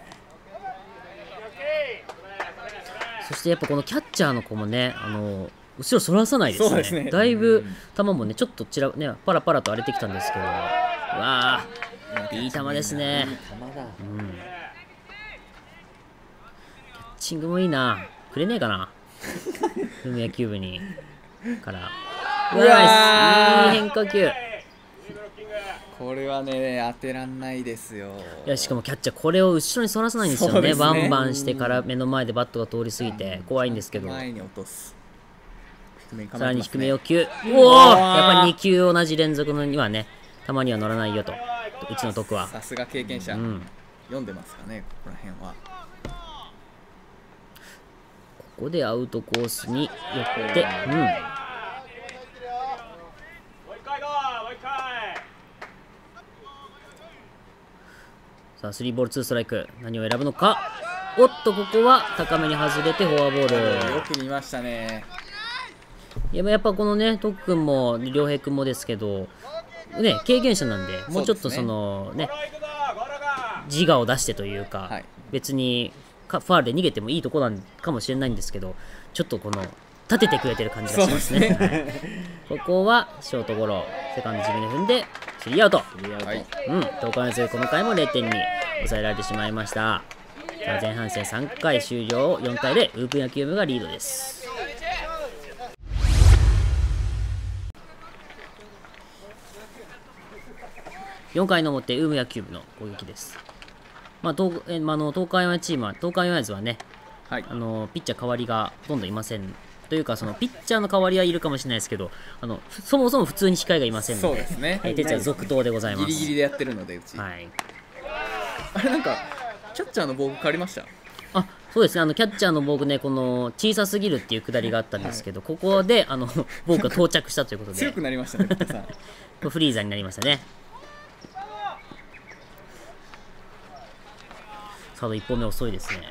そしてやっぱこのキャッチャーの子もね、あの後ろそらさないですね。 そうですねだいぶ球もねちょっとちらねパラパラと荒れてきたんですけど、うわーいい球ですね。 ブ。球だ。 うん、キャッチングもいいな。くれねえかな。 ルーム野球部にからうわいい変化球。 これはね当てらんないですよ。 いやしかもキャッチャーこれを後ろにそらさないんですよ ね, ねバンバンしてから目の前でバットが通り過ぎて怖いんですけど、 前に落とす。 さらに低め要求。おおやっぱりに球同じ連続のにはねたまには乗らないよとうちの徳は。 さすが経験者、うん、読んでますかねここら辺は。 ここでアウトコースに寄ってうん。さあスリーボールツーストライク何を選ぶのか。おっとここは高めに外れてフォアボール。 よく見ましたね。 いややっぱこのね徳君も良平君もですけどね経験者なんでもうちょっとそのね自我を出してというか、はい、別にファールで逃げてもいいとこなんかもしれないんですけどちょっとこの立ててくれてる感じがしますね。はい、ここはショートゴロセカンド自分で踏んでスリーアウト。はい、うん東海大菅生この回もれいてんに抑えられてしまいました。さあ前半戦さんかい終了よんたいゼロウープン野球部がリードです。よんかいの表ウーム野球部の攻撃です。まあ、東えまあ、の東海オンエアチームは東海オンエアズはね、はい、あのピッチャー代わりがほとんどいませんというかそのピッチャーの代わりはいるかもしれないですけどあのそもそも普通に控えがいませんので、 そうですね。 はい、哲也続投でございます。 ギリギリでやってるのでうち。はい。あれなんかキャッチャーの防具借りました。 あそうですねあのキャッチャーの防具ねこの小さすぎるっていうくだりがあったんですけど、はい、ここであの防具が到着したということで強くなりましたね。さんフリーザになりましたね。サードいっぽんめ遅いですね。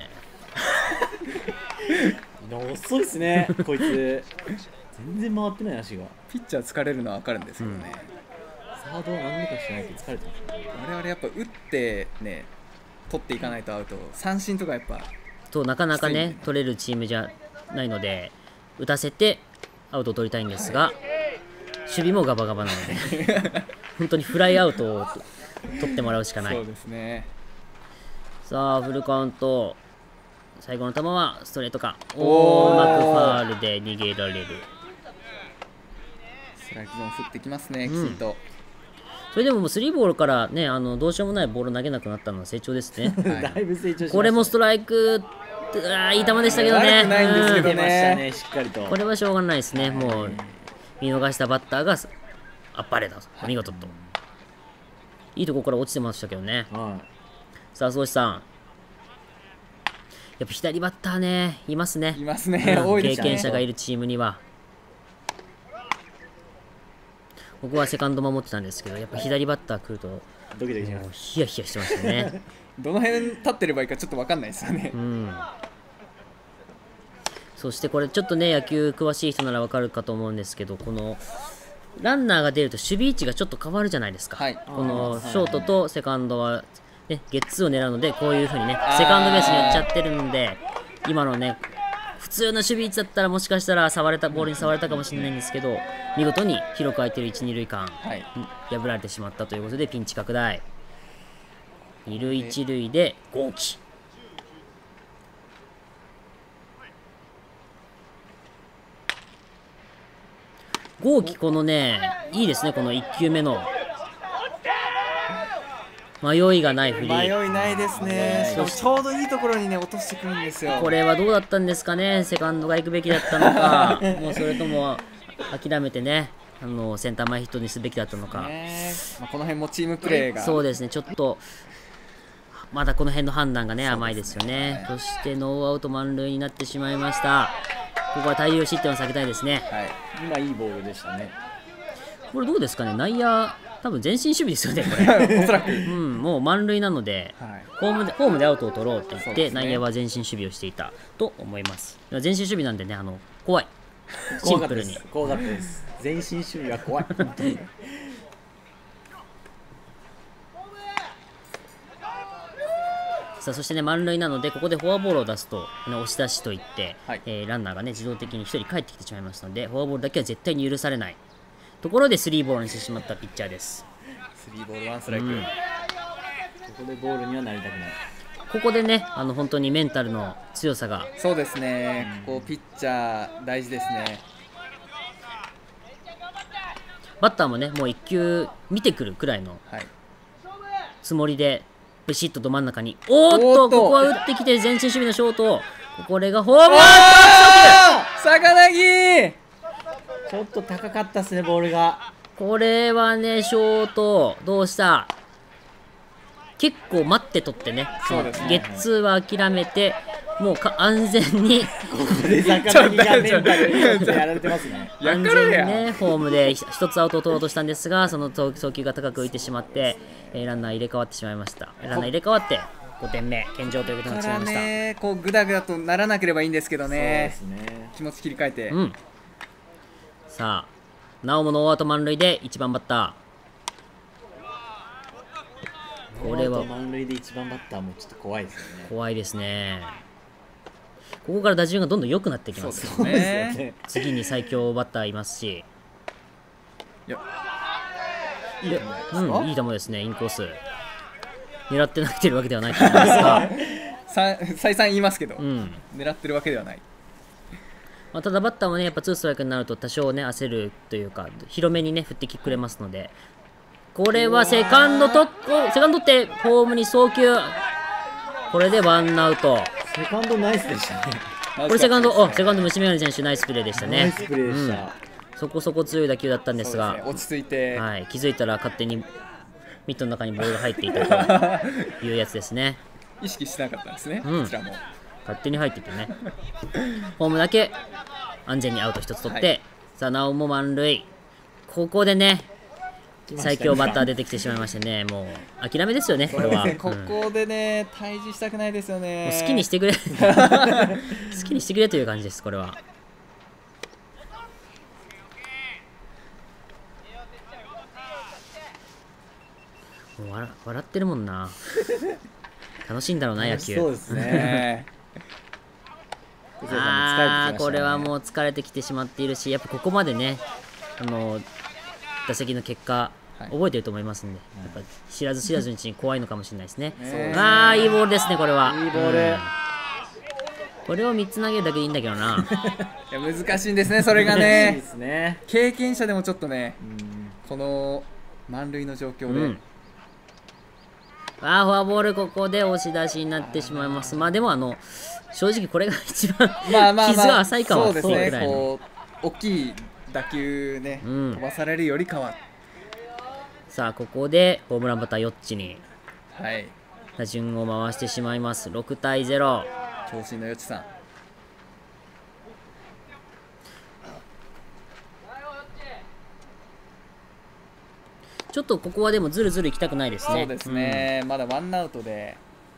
遅いですねこいつ全然回ってない足が。 ピッチャー疲れるのは分かるんですけどね、うん、 サードは何でかしないと疲れてますね。 我々やっぱ打ってね取っていかないとアウト三振とかやっぱとなかなかね取れるチームじゃないので打たせてアウトを取りたいんですが、はい、守備もガバガバなので本当にフライアウトを取ってもらうしかない。 そうですね。 さあフルカウント最後の球はストレートか。おおうまくファールで逃げられる。 ストライクゾーン振ってきますね、きちんと、うん、 それでももうスリーボールからねあのどうしようもないボール投げなくなったのは成長ですね。 はい、だいぶ成長しましたね。 これもストライクあいい球でしたけどね。 悪くないんですけどね、 ねしっかりとこれはしょうがないですね。もう見逃したバッターがあっぱれだ見事といいところから落ちてましたけどね。はい、さあ宗師さんやっぱ左バッターねいますね。 いますね、うん、多いですね。 経験者がいるチームにはここはセカンド守ってたんですけどやっぱ左バッター来るとドキドキします。 ヒヤヒヤしてましたね。 どの辺立ってればいいかちょっと分かんないですよね。うん、 そしてこれちょっとね野球詳しい人なら分かるかと思うんですけどこのランナーが出ると守備位置がちょっと変わるじゃないですか。はい、このショートとセカンドはね、ゲッツーを狙うのでこういう風にねセカンドベースに寄っちゃってるんで今のね普通の守備位置だったらもしかしたら触れたボールに触れたかもしれないんですけど見事に広く空いてるいち、に塁間、はい、破られてしまったということでピンチ拡大。に塁いち塁で豪輝。豪輝このねいいですねこのいっ球目の迷いがない振り。 迷いないですね。ちょうどいいところにね落としてくるんですよ。 これはどうだったんですかね。セカンドが行くべきだったのかもうそれとも諦めてねあのセンター前ヒットにすべきだったのか、 ねまあ、この辺もチームプレーがそうですねちょっとまだこの辺の判断がね甘いですよね。そしてノーアウト満塁になってしまいました。ここは大量失点を避けたいですね。 はい、今いいボールでしたね。 これどうですかね内野多分前進守備ですよねこれ。おそらく、うん、もう満塁なので、はい、ホームでホームでアウトを取ろうって言って、ね、内野は前進守備をしていたと思います。前進守備なんでねあの怖いシンプルに怖かったです。前進守備は怖い本当に。 さあそしてね満塁なのでここでフォアボールを出すと、ね、押し出しといって、はいえー、ランナーがね自動的にひとり帰ってきてしまいますのでフォアボールだけは絶対に許されないところでスリーボールにしてしまったピッチャーです。 スリーボールワンストライク、うん、ここでボールにはなりたくない。 ここでね、あの本当にメンタルの強さが。 そうですね、ここピッチャー大事ですね。 バッターもね、もういっ球見てくるくらいのつもりで、ビシッとど真ん中に、おーっと、ここは打ってきて、前進守備のショート、これがホームラン、 坂薙ちょっと高かったですね、ボールが。 これはね、ショート、どうした、結構待って取ってね、 そうですね、 ゲッツーは諦めて、もうか安全に、 ここで坂薙がメンタルやられてますね。 安全にね、ホームで一つアウトを取ろうとしたんですが、その送球が高く浮いてしまって、えー、ランナー入れ替わってしまいました。ランナー入れ替わってごてんめ、献上ということになってしまいました。 ね、こうグダグダとならなければいいんですけどね。 そうですね。 気持ち切り替えて。 うん。さあ、なおもノーアウト満塁でいちばんバッター。これは満塁でいちばんバッターもちょっと怖いですよね。 怖いですね。ここから打順がどんどん良くなってきます。 そうですね。 次に最強バッターいますし。 いや、 いいうん、いい球ですね、インコース。狙ってなくてるわけではないと思いますが。 再三言いますけど、 うん、 狙ってるわけではない。 まあ、ただバッターもね、やっぱツーストライクになると多少ね、焦るというか、広めにね、振ってきてくれますので。これはセカンドと、セカンドってホームに送球。これでワンアウト。 セカンドナイスでしたね。 これセカンド、おセカンド虫眼鏡選手ナイスプレーでしたね。 ナイスプレーでした、うん。 そこそこ強い打球だったんですが、 ね、落ち着いて、 はい、気づいたら勝手にミットの中にボールが入っていたというやつですね。 意識してなかったんですね、 うん、 こちらも。 勝手に入っててね。ホームだけ安全にアウトひとつ取って、はい、さあ、なおも満塁。ここでね、最強バッター出てきてしまいましてね、もう諦めですよね、これは。 ここでね、退治したくないですよね。 もう好きにしてくれ好きにしてくれという感じです、これは。もう笑笑ってるもんな。楽しいんだろうな、野球。 そうですね。 ああ、これはもう疲れてきてしまっているし、やっぱここまでね、あの打席の結果、覚えてると思いますんで、やっぱ知らず知らずのうちに怖いのかもしれないですね。ああ、いいボールですね、これは。 いいボール。 これをみっつ投げるだけでいいんだけどな。 いや、難しいんですね、それがね。 難しいですね。 経験者でもちょっとね、この満塁の状況で。うん、 ああ、フォアボール、ここで押し出しになってしまいます。まあでも、あの正直これが一番傷が浅いかはそうですね。こう大きい打球ね、うん、飛ばされるよりかは。 さあ、ここでホームランバッターよっちにはい打順を回してしまいます。ろくたいゼロ。 長身のよっちさん。 ちょっとここはでもずるずるいきたくないですね。 そうですね、うん、まだワンアウトで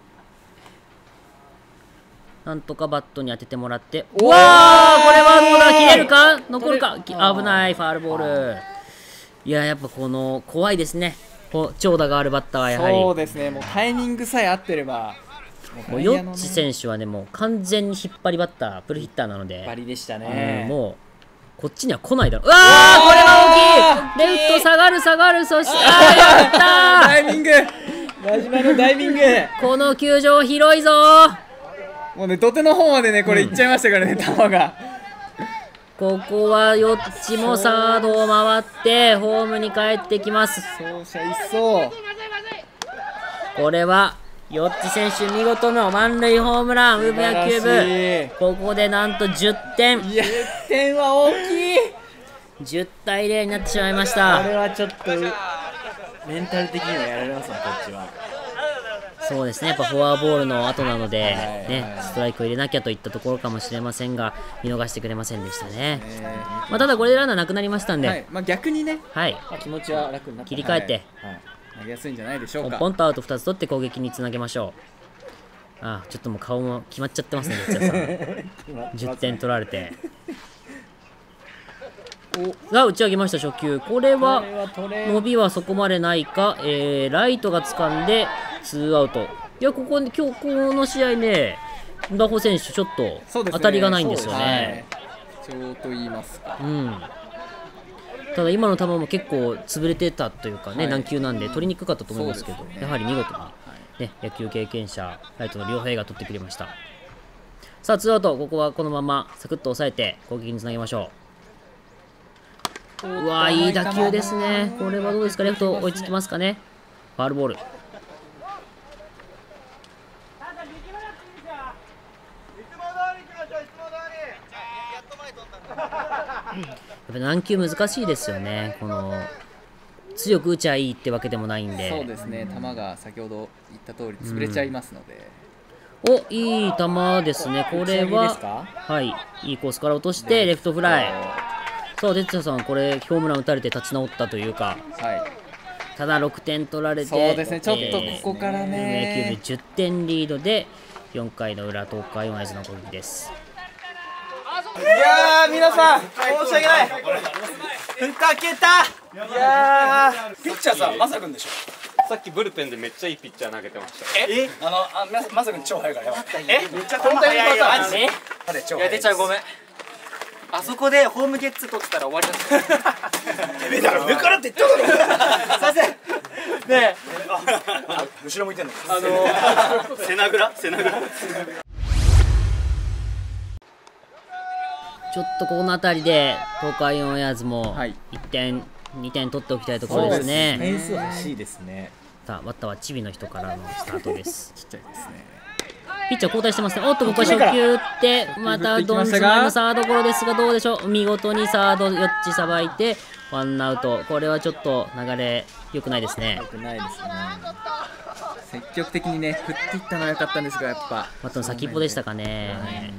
なんとかバットに当ててもらって、うわー、これはどうだ、切れるか、残るか、危ないファウルボール。いや、やっぱこの怖いですね、長打があるバッターはやはり。 そうですね、もうタイミングさえ合ってれば。 もうヨッチ選手はね、もう完全に引っ張りバッター、プルヒッターなので、 バリでしたね、 うん、もうこっちには来ないだろう。うわー、これは大きい。レフト下がる下がる、そしてあー、やったー、 ダイビング、 真島のダイビング。 この球場広いぞー。 もうね、土手の方までね、これ行っちゃいましたからね、球が。 ここはヨッチもサードを回ってホームに帰ってきます。 走者一掃。 これはヨッチ選手見事の満塁ホームラン、ウーブ野球部。ここでなんとじゅってん。 いや、じゅってんは大きい。 じゅったいゼロになってしまいました。 これはちょっとメンタル的にはやられますね、こっちは。 そうですね、やっぱフォアボールの後なので、ね、ストライクを入れなきゃといったところかもしれませんが、見逃してくれませんでしたね。まあ、ただこれでランナーなくなりましたんで、はいまあ、逆にね、 はいまあ、気持ちは楽になって切り替えて、 はいはい、投げやすいんじゃないでしょうか。 ポンとアウトふたつ取って攻撃につなげましょう。ああ、ちょっともう顔も決まっちゃってますね、さんじゅってん取られて。が打ち上げました、初球。これは伸びはそこまでないか、えー、ライトが掴んでツーアウト。いや、ここ、今日この試合ね、ダホ選手、ちょっと当たりがないんですよね。 不調と言いますか。 うん、ただ、今の球も結構潰れてたというかね、はい、軟球なんで取りにくかったと思いますけど、ね、やはり見事にね、野球経験者ライトの両平が取ってくれました。さあツーアウト、ここはこのままサクッと抑えて攻撃につなげましょう。うわー、いい打球ですね。これはどうですか、レフト追いつきますかね。ファールボール。やっぱ何球難しいですよね。この強く打ちゃいいってわけでもないんで。 そうですね、球が先ほど言った通り潰れちゃいますので、 お、いい球ですね。これははい、いいコースから落としてレフトフライ。そう、哲也さん、これホームラン打たれて立ち直ったというか、 はい、 ただろくてん取られて、 そうですね、ちょっとここからね、 野球部じゅってんリードでよんかいの裏、東海オンエアーズの攻撃です。 いやー、皆さん申し訳ない、ふたけた。いやー、 ピッチャーさ、まさくんでしょ。 さっきブルペンでめっちゃいいピッチャー投げてました。 え、あの、あ、まさくん超速いからやばい。 え、めっちゃ本当に速いよ。マジ？いや、出ちゃう、ごめん。あそこでホームゲッツ取ってたら終わりだった。てめえだろ、上からって言っただろ。させ。ねえ。後ろ向いてんの。あの背中ら、背中ら。 ちょっとこの辺りで東海オンエアーズもいってん、にてん取っておきたいところですね。 点数欲しいですね。 さあバッターはチビの人からのスタートです。 ちっちゃいですね。 ピッチャー交代してますね。おっとここは初球打ってまたドンスマイのサードゴロですが、どうでしょう。見事にサードよっちさばいてワンアウト。これはちょっと流れ良くないですね。 良くないですね。 積極的にね振っていったのは良かったんですが、やっぱバットの先っぽでしたかね。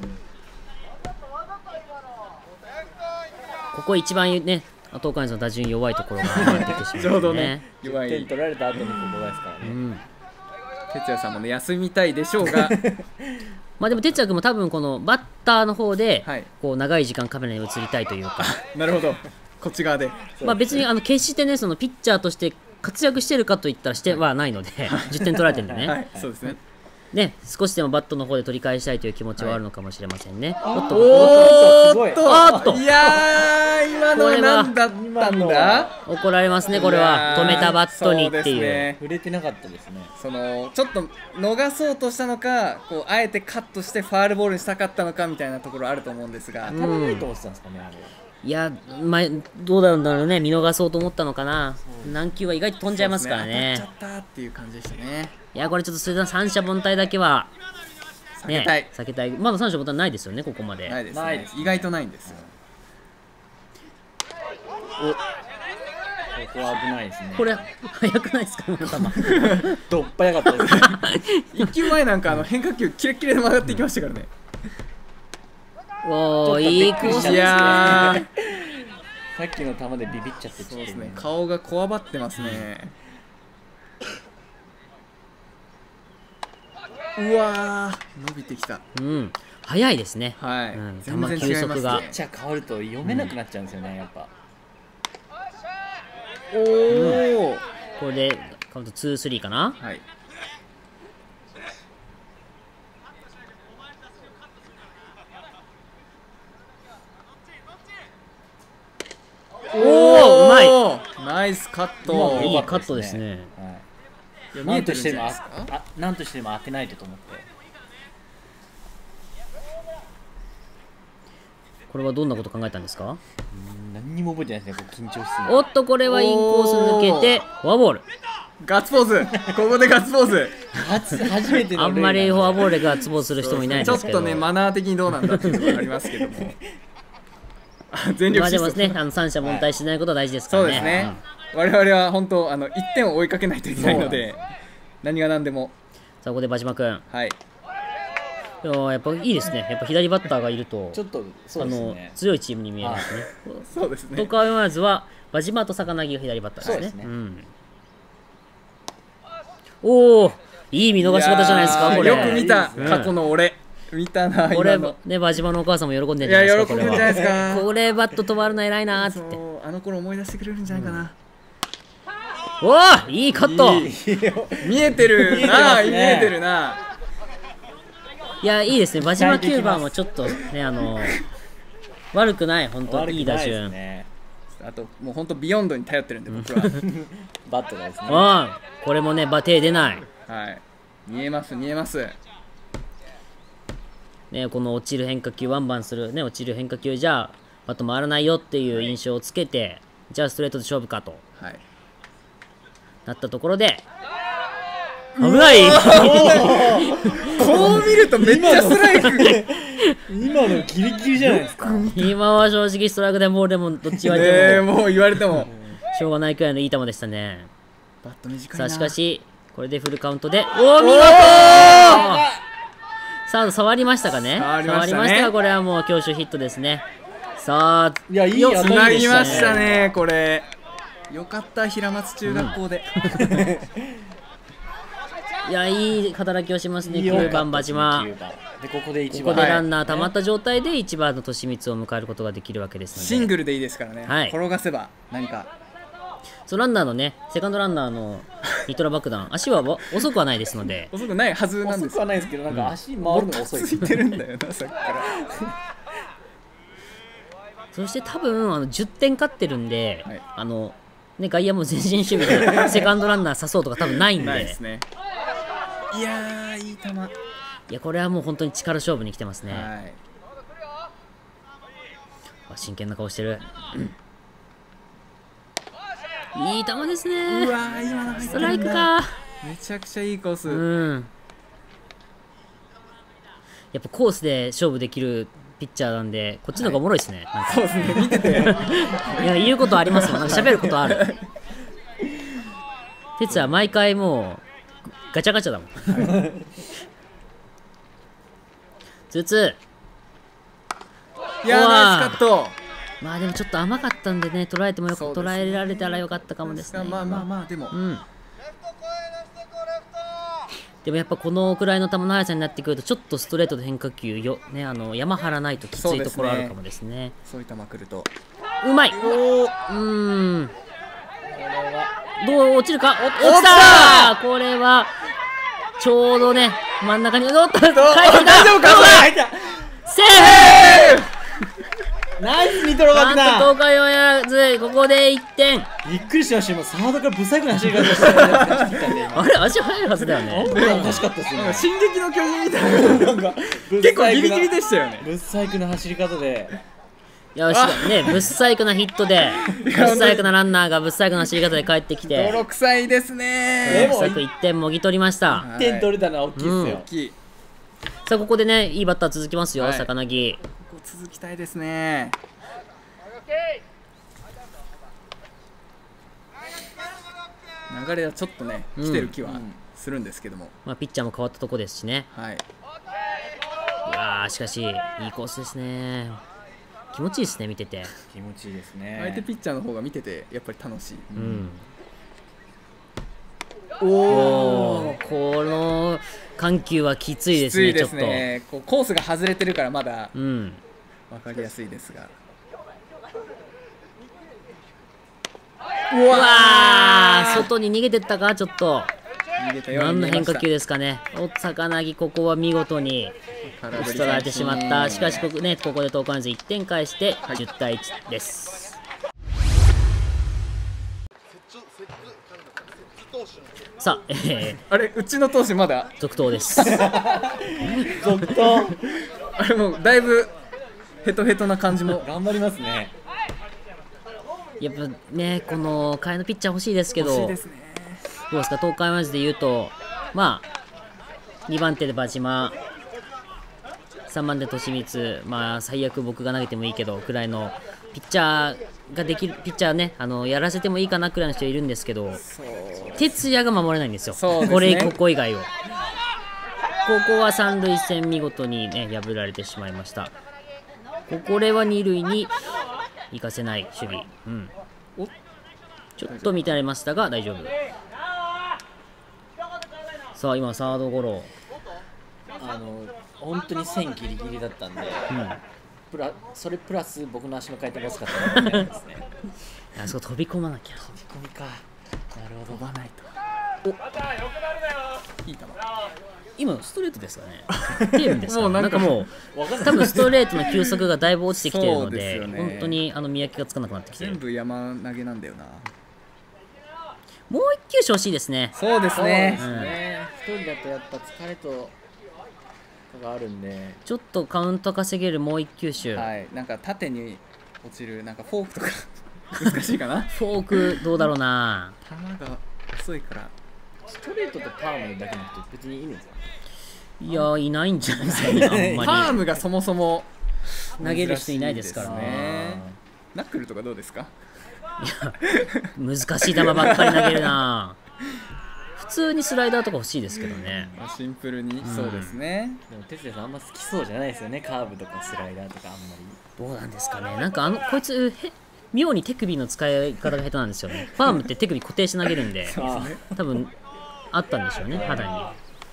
ここ一番ね、東海の打順弱いところが出てしまいますね。 ちょうどね、弱い。 点取られた後にここですからね。うん、 哲也さんもね休みたいでしょうが、 まあでも哲也君も多分このバッターの方で、 はい、 こう長い時間カメラに映りたいというか。 なるほど。こっち側で。 まあ別にあの決してね、そのピッチャーとして活躍してるかといったらしてはないので、じゅってん取られてるんでね。 はい、そうですね。 ね、少しでもバットの方で取り返したいという気持ちはあるのかもしれませんね。 おっと、おっと、 おっと、 いやー、今のは何だったんだ。 怒られますね、これは。止めたバットにっていう。 触れてなかったですね。 そのちょっと逃そうとしたのか、こうあえてカットしてファールボールにしたかったのかみたいなところあると思うんですが、 当たらないと思ってたんですかね、あれ。 いや、まあ、どうなんだろうね、見逃そうと思ったのかな。軟球は意外と飛んじゃいますからね。 当たっちゃったっていう感じでしたね。 いや、これちょっとそれで三者凡退だけは、 ね、避けたい。 避けたい。まだ三者凡退ないですよね、ここまで。 ないですね。意外とないんですよ。 お、ここは危ないですね。 これ早くないですか、この球。 どっぱやかったですね。 一球前なんかあの変化球キレッキレで曲がっていきましたからね。 おー、いいコースですね。 さっきの球でビビっちゃって、 そうですね。顔がこわばってますね。うわー、伸びてきた。 うん、早いですね。 はい。 うん、 全然違いますね。 ピッチャー変わると読めなくなっちゃうんですよね、やっぱ。 おお、 これでカウントツースリーかな。 はい。 おお、うまい。 ナイスカット。 いいカットですね。 なんとしてもあ、なんとしても当てないとと思って。 これはどんなこと考えたんですか？ 何にも覚えてないですね、緊張しすぎて。 おっと、これはインコース抜けてフォアボール。 ガッツポーズ。ここでガッツポーズ。 初初めての。 あんまりフォアボールでガッツポーズする人もいないんですけど。 ちょっとね、マナー的にどうなんだっていうのがありますけども。全力疾走。 まあでもね、あの三者凡退しないことは大事ですからね。 そうですね。我々は本当あのいってんを追いかけないといけないので、何が何でも。 さあ、ここで馬島君。 はい。 いや、やっぱいいですね。やっぱ左バッターがいると、 ちょっとそうですね、 あの強いチームに見えますね。 そうですね。 東海オンエアーズは馬島と坂薙が左バッターですね。 そうですね。 うん、おお、いい見逃し方じゃないですか、これ。 よく見た、過去の俺。見たな、 これね、馬島のお母さんも喜んでるんじゃないですか。 いや、喜んでるんじゃないですか。 これバット止まるの偉いなーっつって。 あの頃思い出してくれるんじゃないかな。 おお、いいカット。 見えてるな、見えてるな。 いや、いいですね。馬島きゅうばんもちょっとね、あの悪くない、本当いい打順。 あともう本当ビヨンドに頼ってるんで僕は。 バットがですね。 ああ、これもね、バテ出ない。 はい。 見えます見えます。 ね、この落ちる変化球ワンバンするね、落ちる変化球じゃバット回らないよっていう印象をつけて、じゃあストレートで勝負かと、はい、なったところで危ないこう見るとめっちゃストライク今のギリギリじゃないですか。 今は正直ストライクでもうでもどっち言われても、 ね、もう言われてもしょうがないくらいのいい球でしたね。 バット短いな。 さあしかしこれでフルカウントでおお見事サード触りましたかね。 触りましたね。 触りましたがこれはもう強襲ヒットですね。さあいやいいつなぎましたね。これよかった平松中学校で、 うん、いやいい働きをしますね。きゅうばん馬島でここでいちばんここでランナー溜まった状態でいちばんの利光を迎えることができるわけですので、 シングルでいいですからね、はい、転がせば何かそうランナーのねセカンドランナーのニトラ爆弾足は遅くはないですので遅くないはずなんです。 遅くはないですけどなんか足回るのが遅い、 ついてるんだよなさっきからそして多分あのじゅってん勝ってるんで、はい、あのね外野も前進守備でセカンドランナー刺そうとか多分ないんでないですね。いやーいい球。 いやこれはもう本当に力勝負に来てますね、はい、真剣な顔してるいい球ですね。 うわー今のストライクか。 めちゃくちゃいいコース。 うんやっぱコースで勝負できるピッチャーなんでこっちの方がおもろいですね、はい、なんかそうですね見てていや言うことありますもん。なんか喋ることある哲也毎回もうガチャガチャだもん、はい、ツーツーいやーナイスカット。 まあでもちょっと甘かったんでね捉えてもよく、ね、捉えられたらよかったかもですね。 まあまあまあでも、うん、 でもやっぱこのくらいの球の速さになってくるとちょっとストレートと変化球よ、ね、あの山張らないときついところあるかもですね。 そういう球来るとうまい。おうんどう落ちるか。落ちた。これはちょうどね真ん中におっと大丈夫かセーフナイスニトロ爆弾。 なんと東海オンエアズここでいってん。 びっくりしました。今サードからブサイクな走り方してたあれ足速いはずだよね。 おかしかったですね。 進撃の巨人みたいななんか結構ギリギリでしたよね。 ブサイクな走り方でよしねブッサイクなヒットでブッサイクなランナーがブッサイクな走り方で帰ってきて泥臭いですね。 ブッサイクいってんもぎ取りました。 いってん取れたのは大きいですよ、うん、大きい。 さあここでねいいバッター続きますよ、はい、魚木続きたいですね。流れはちょっとね、うん、来てる気はするんですけども、 まあ、ピッチャーも変わったとこですしね、 はい、 いやしかしいいコースですね。気持ちいいですね見てて。 気持ちいいですね。 相手ピッチャーの方が見ててやっぱり楽しい、 うんうん、おおこの緩急はきついですね。 きついですね。ちょっとこうコースが外れてるからまだ分かりやすいですが、 うん、うわー外に逃げてったか。ちょっと逃げたように見えました。 何の変化球ですかね。お魚木ここは見事に打ち取られてしまった。しかしここ、ね、ここで東海オンエアズいってん返してじゅうたいいちです。さあ、えー、 あれうちの投手まだ続投です続投あれもうだいぶヘトヘトな感じも頑張りますね。 やっぱねこの替えのピッチャー欲しいですけど、 欲しいですね。 どうですか東海オンエアズでいうとまあにばん手で馬島さんばん手利光、まあ最悪僕が投げてもいいけどくらいのピッチャーができるピッチャーねあのやらせてもいいかなくらいの人いるんですけど哲也が守れないんですよ。 そうですね、 これここ以外をここは三塁線見事にね破られてしまいました。これは二塁に行かせない守備、うん、ちょっと乱れましたが大丈夫。さあ今サードゴロあの本当に線ギリギリだったんで、うん、プラそれプラス僕の足の回転が遅かったのでですねあそこ飛び込まなきゃ。 飛び込みか。なるほど。 飛ばないと。おいい球。 今ストレートですかね。テームですか。なんかもう多分ストレートの球速がだいぶ落ちてきているので、でね、本当にあの見分けがつかなくなってきてる。 全部山投げなんだよな。 もう一球種欲しいですね。 そうですね。うん一人だとやっぱ疲れとがあるんで、 ちょっとカウント稼げるもう一球種、 はい、なんか縦に落ちるなんかフォークとか難しいかな。 フォークどうだろうな。 球が遅いからストレートとパームだけなくて別にいいんですか？ いやいないんじゃないですかね、あんパーまりムがそもそも投げる人いないですから珍しいね。ナックルとかどうですか？ 難しい球ばっかり投げるな。普通にスライダーとか欲しいですけどね。 シンプルにそうですね。 でも哲也さんあんま好きそうじゃないですよね、カーブとかスライダーとかあんまり。 どうなんですかね。なんかあのこいつへ妙に手首の使い方が下手なんですよね。ファームって手首固定して投げるんで、多分あったんでしょうね、肌に。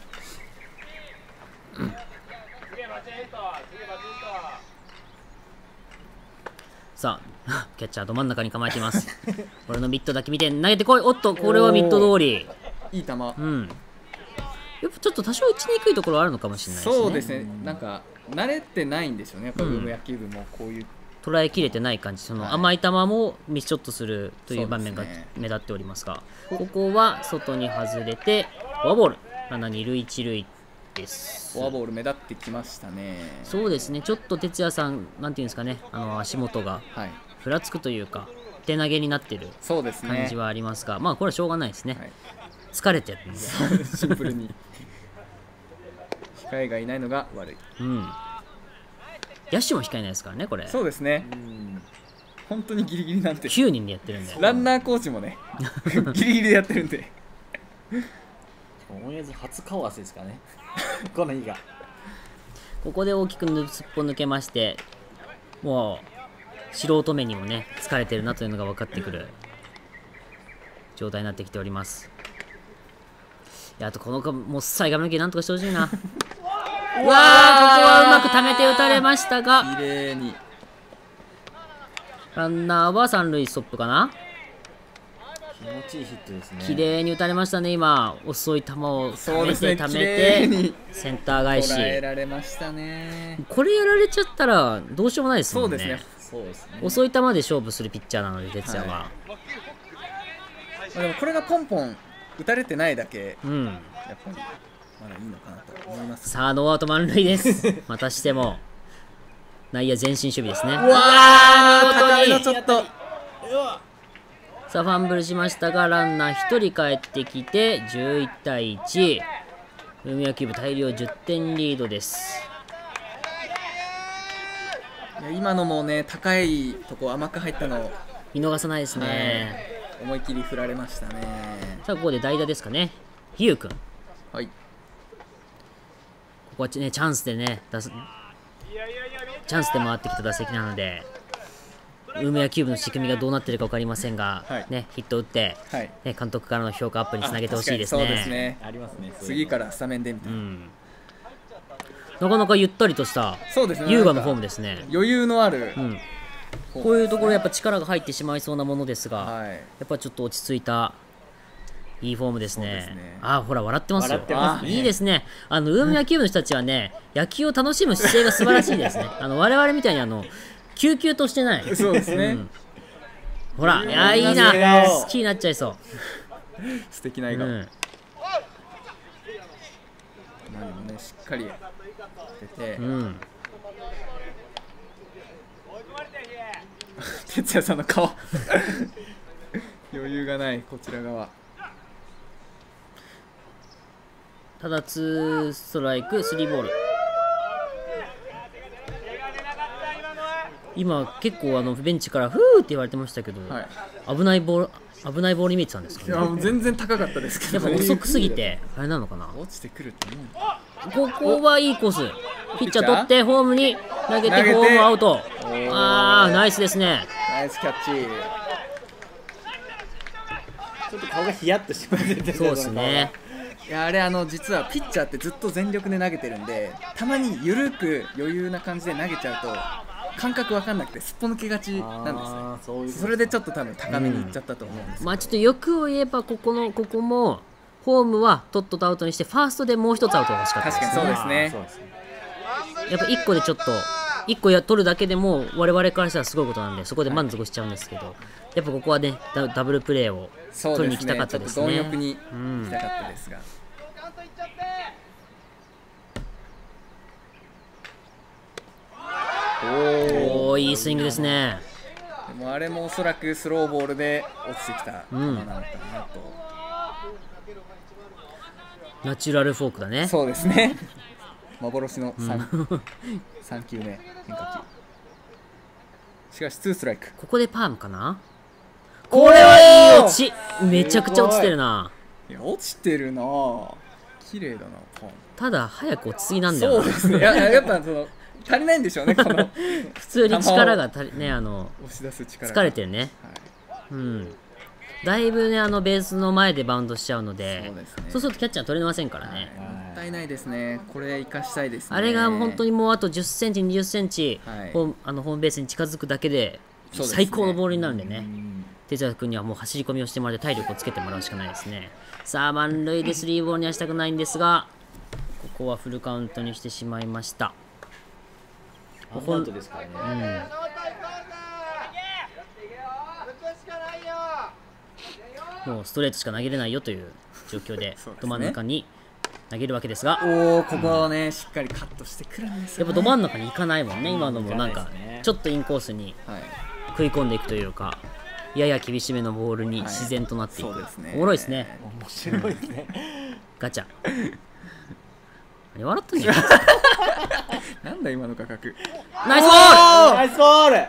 さあキャッチャーど真ん中に構えています。俺のミットだけ見て投げてこい。おっとこれはミット通り。 いい球。 うんやっぱちょっと多少打ちにくいところあるのかもしれないですね。 そうですね。なんか慣れてないんですよね。やっぱ上野球部もこういう捉えきれてない感じ、その甘い球もミスショットするという場面が目立っておりますが、ここは外に外れてフォアボール、ランナー二塁一塁です。 フォアボール目立ってきましたね。 そうですね、ちょっと哲也さんなんていうんですかね、あの足元がふらつくというか手投げになってるそうですね感じはありますが、まあこれはしょうがないですね、 はい、 疲れてるんでシンプルに控えがいないのが悪い。 うん野手も控えないですからね、これ。 そうですね。本当にギリギリなんてきゅうにんでやってるんで、 ランナーコーチもねギリギリでやってるんで思いやず初顔合わせですかねこの日がここで大きくすっぽ抜けまして、もう素人目にもね疲れてるなというのが分かってくる状態になってきております。いや、あとこのもう最後の時なんとかしてほしいなうわー、ここはうまく溜めて打たれましたが、 綺麗にランナーは三塁ストップかな。 気持ちいいヒットですね。 綺麗に打たれましたね。今遅い球を溜めそうですねて溜め綺麗てにセンター返し、 捉えられましたね。 これやられちゃったらどうしようもないですもんね。 そうですね。 そうですね。 遅い球で勝負するピッチャーなので哲也は、 はい、でもこれがポンポン打たれてないだけ、 うんやっぱりまだいいのかなと思います。 さあノーアウト満塁ですまたしても内野前進守備ですね。 うわー、高いのちょっとさあファンブルしましたが、ランナーひとり帰ってきてじゅういちたいいち、海野球部大量じゅってんリードです。 いや今のもね、高いとこ甘く入ったのを見逃さないですね、 はい、思い切り振られましたね。 さあここで代打ですかね、ひゆうくん。 はい、 ここはねチャンスでね出すチャンスで回ってきた打席なので、梅野球部の仕組みがどうなってるか分かりませんが、 はいね、ヒット打って、 はいね、監督からの評価アップにつなげてほしいですね。 そうですね。 ありますね。 次からスタメンでみたいな、 うん、なかなかゆったりとしたそうですね、 優雅なフォームですね。 余裕のある、 うん、こういうところやっぱ力が入ってしまいそうなものですが、 はい、 やっぱちょっと落ち着いたいいフォームですね。 そうですね。 あー、ほら笑ってますよ。 笑ってますねいいですね。あの上野球部の人たちはね、野球を楽しむ姿勢が素晴らしいですね。あの我々みたいにあの救急としてない。 そうですね、 んほら、いやいいな、好きになっちゃいそう。 素敵な笑顔、 うん、 まあでもね、しっかり出て、 うん、 哲也さんの顔余裕がないこちら側。 ただツーストライクスリーボール。今結構あのベンチからフーって言われてましたけど、 はい、 危ないボール危ないボールに見えてたんですかね。 いやもう全然高かったですけど、 やっぱ遅くすぎてあれなのかな。 落ちてくるって思う。 ここはいいコース、ピッチャー取ってホームに投げて投げてホームアウト。 ーあーナイスですね。 ナイスキャッチ。 ちょっと顔がヒヤッとしますね。 そうですね。 いやあれあの実はピッチャーってずっと全力で投げてるんで、たまに緩く余裕な感じで投げちゃうと感覚わかんなくてすっぽ抜けがちなんですね。 あーそういうことそれでちょっと多分高めにいっちゃったと思うんですけど、 まあちょっと欲を言えばここのここもホームはとっととアウトにしてファーストでもう一つアウトが欲しかったです確かにそうね。 ですね。 そうですね。 やっぱいっこでちょっといっこや取るだけでも我々からしたらすごいことなんで、そこで満足しちゃうんですけど、やっぱここはねダダブルプレーをそうですね、 取りに行きたかったですね。 ちょっと貪欲にうん行きたかったですが、 おお、いいスイングですね。 でもあれもおそらくスローボールで落ちてきた球なのかなと、 ナチュラルフォークだね。 そうですね。幻の 3, さん球目変化球。しかしツーストライク。 ここでパームかな。これはいい落ち。めちゃくちゃ落ちてるな。 いや、落ちてるな。綺麗だな。 ただ早く落ちすぎなんだよな。 そうですね。や, やっぱその足りないんでしょうね、この普通に力が足りね、あの押し出す力疲れてるね、はい、うん、だいぶね、あのベースの前でバウンドしちゃうので、そうですね、そうするとキャッチャー取れませんからね、 はい、もったいないですね。これ生かしたいですね。 あれが本当にもうあとじゅっセンチにじゅっセンチ、はい、ホームあのホームベースに近づくだけで最高のボールになるんでね、哲也君にはもう走り込みをしてもらって体力をつけてもらうしかないですね。さあ満塁でスリーボールにはしたくないんですが、ここはフルカウントにしてしまいました。 ここですからね、 うん、もうストレートしか投げれないよという状況でど真ん中に投げるわけですが、 おお、ここはねしっかりカットしてくるんですよ、ね、 やっぱど真ん中に行かないもんね、今のもなんかちょっとインコースに食い込んでいくというか、やや厳しめのボールに自然となっていく、はい、おもろいですね。 面白いですね。 ガチャあれ笑ったんじゃないなんだ今の価格。 ナイスボール、 ナイスボール。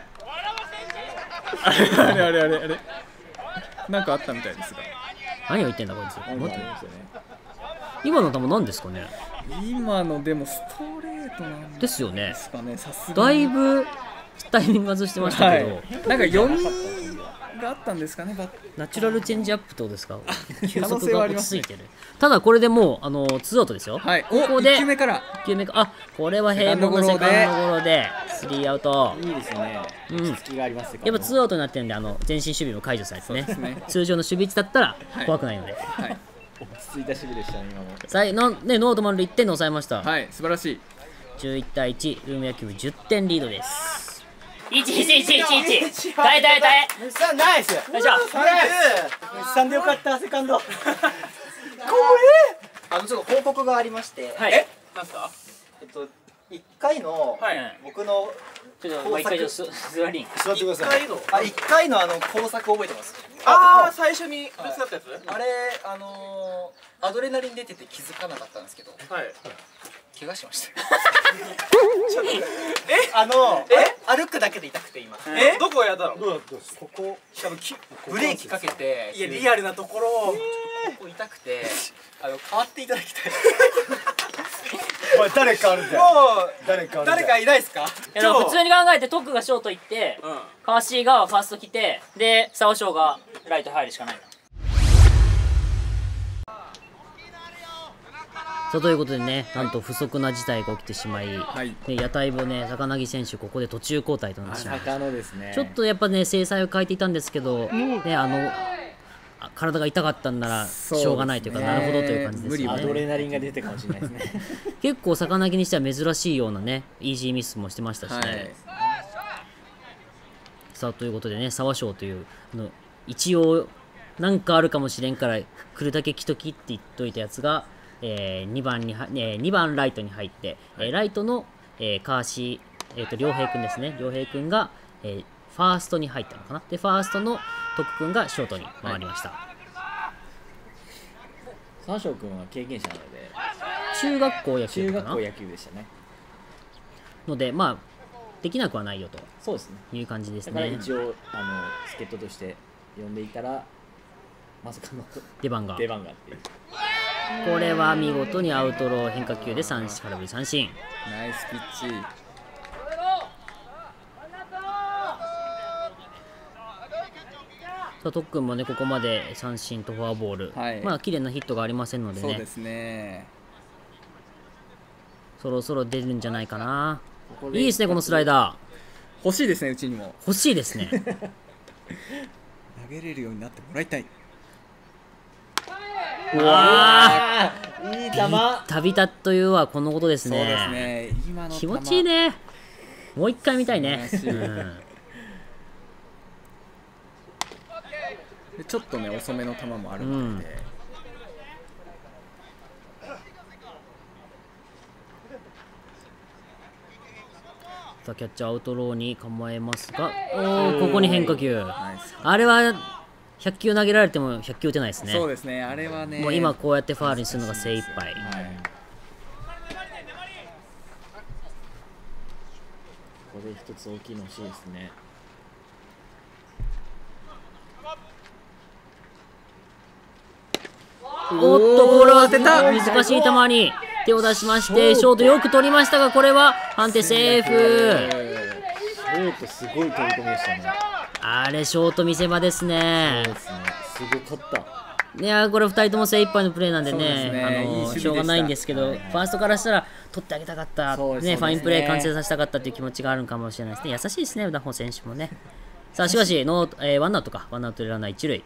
あれあれあれあれなんかあったみたいですが、 何を言ってんだこいつ。待って、今の球何ですかね。 今のでもストレートなんですよね。 さすがだいぶタイミング外してましたけど、はい、 なんか読みがあったんですかね。 ナチュラルチェンジアップってことですか。球速が落ち着いてる。ただこれでもうあのツーアウトですよ。 はい、 ここでいっ球目からいっ球目か、あ、これは平凡なセカンドゴロでスリーアウト。 いいですね。うん、落ち着きがありますよ。 やっぱツーアウトになってるんで、あの前進守備も解除されて ね, ね通常の守備位置だったら怖くないので、はいはい、 落ち着いた守備でしたね今も。 さいのね、ノートマンでいってんで抑えました。 はい、素晴らしい。 じゅういちたいいち、ルーム野球部じゅってんリードです。いちいちいちいちいち、耐え耐え耐え。 さあナイス。よいしょ。 さんでよかったセカンド。これあのちょっと報告がありまして。 はい。 え、なんすか。 えっといっかいの僕のちょっともう一回ちょっと座り。 座ってください。あ、いっかいのあの工作覚えてます。 ああ、最初に別だったやつ。 あれあのアドレナリン出てて気づかなかったんですけど。はい。怪我しました。え、あの、え、歩くだけで痛くて今。 え、どこやったの？ ここ、多分ブレーキかけて。 いやリアルなところ。ここ痛くて、あの変わっていただきたい。おい誰かあるじゃん。もう誰か誰かいないですか？ 普通に考えてトックがショート行って、川椎がファースト来て、で沢翔がライト入るしかない。さあということでね、なんと不測な事態が起きてしまい、はい、ね、屋台もね、高木選手、ここで途中交代となってしまいました。ですね、ちょっとやっぱね、精彩を変えていたんですけど、ね、あの体が痛かったんならしょうがないというか、ね、なるほどという感じですよね。 アドレナリンが出てかもしれないですね。 結構、高木にしては珍しいようなね、イージーミスもしてましたしね。はい、さあということでね、沢翔というの一応、なんかあるかもしれんから、来るだけ来ときって言っといたやつが、えー、にばんには、えー、にばんライトに入って、はい、えー、ライトの、えー、川椎、えー、と良平君ですね、良平君が、えー、ファーストに入ったのかな。でファーストの徳君がショートに回りました。 沢翔君は経験者なので中学校野球かな。 中学校野球でしたね。 のでまあできなくはないよとそうですねいう感じですね。 だから一応あの助っ人として呼んでいたらまさかの出番が出番がっていう。 これは見事にアウトロー変化球で三振、空振り三振。 ナイスピッチ。 さあ特訓もねここまで三振とフォアボール、はい、まあ綺麗なヒットがありませんのでね。 そうですね。 そろそろ出るんじゃないかな。いいですねこのスライダー。 欲しいですねうちにも。 欲しいですね。 投げれるようになってもらいたい。 うわーいい球。 タビタというはこのことですね。 そうですね。今の気持ちいいね。もう一回見たいね。 ちょっとね遅めの球もあるので、 さあキャッチャーアウトローに構えますが、おおここに変化球。あれはひゃっきゅう投げられてもひゃっきゅう打てないですね。 そうですね、あれはね、 もう今こうやってファールにするのが精一杯。はい、 ここで一つ大きいの欲しいですね。 おっとボールを当てた。難しい球に手を出しまして、ショートよく取りましたが、これは判定セーフ。 ショートすごい飛び込みでしたね。 あれショート見せ場ですね。 そうですね、すごい取った。 いやこれふたりとも精一杯のプレーなんで ね, ねあのしょうがないんですけど、はい、ファーストからしたら取ってあげたかった、ねね、ファインプレー完成させたかったという気持ちがあるかもしれないですね。優しいですね、宇田穂選手もね。さあしかしノー、えー、ワンアウトか、ワンアウトでランナー一塁。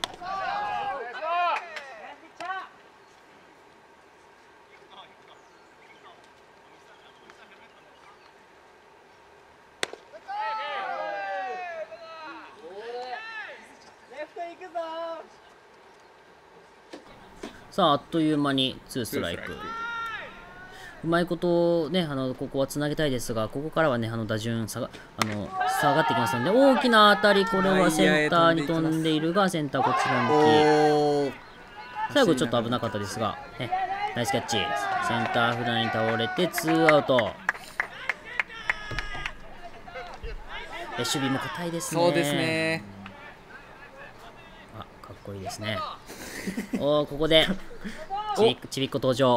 さああっという間にツーストライク。うまいことね、あのここはつなげたいですが、ここからはねあの打順下があの下がってきますので、大きな当たり、これはセンターに飛んでいるが、センターこちら向き。最後ちょっと危なかったですが、ね、ナイスキャッチ。センターフライに倒れてツーアウト。守備も硬いですね。 そうですね。 あ、かっこいいですね。おお、ここでちびっちびっこ登場。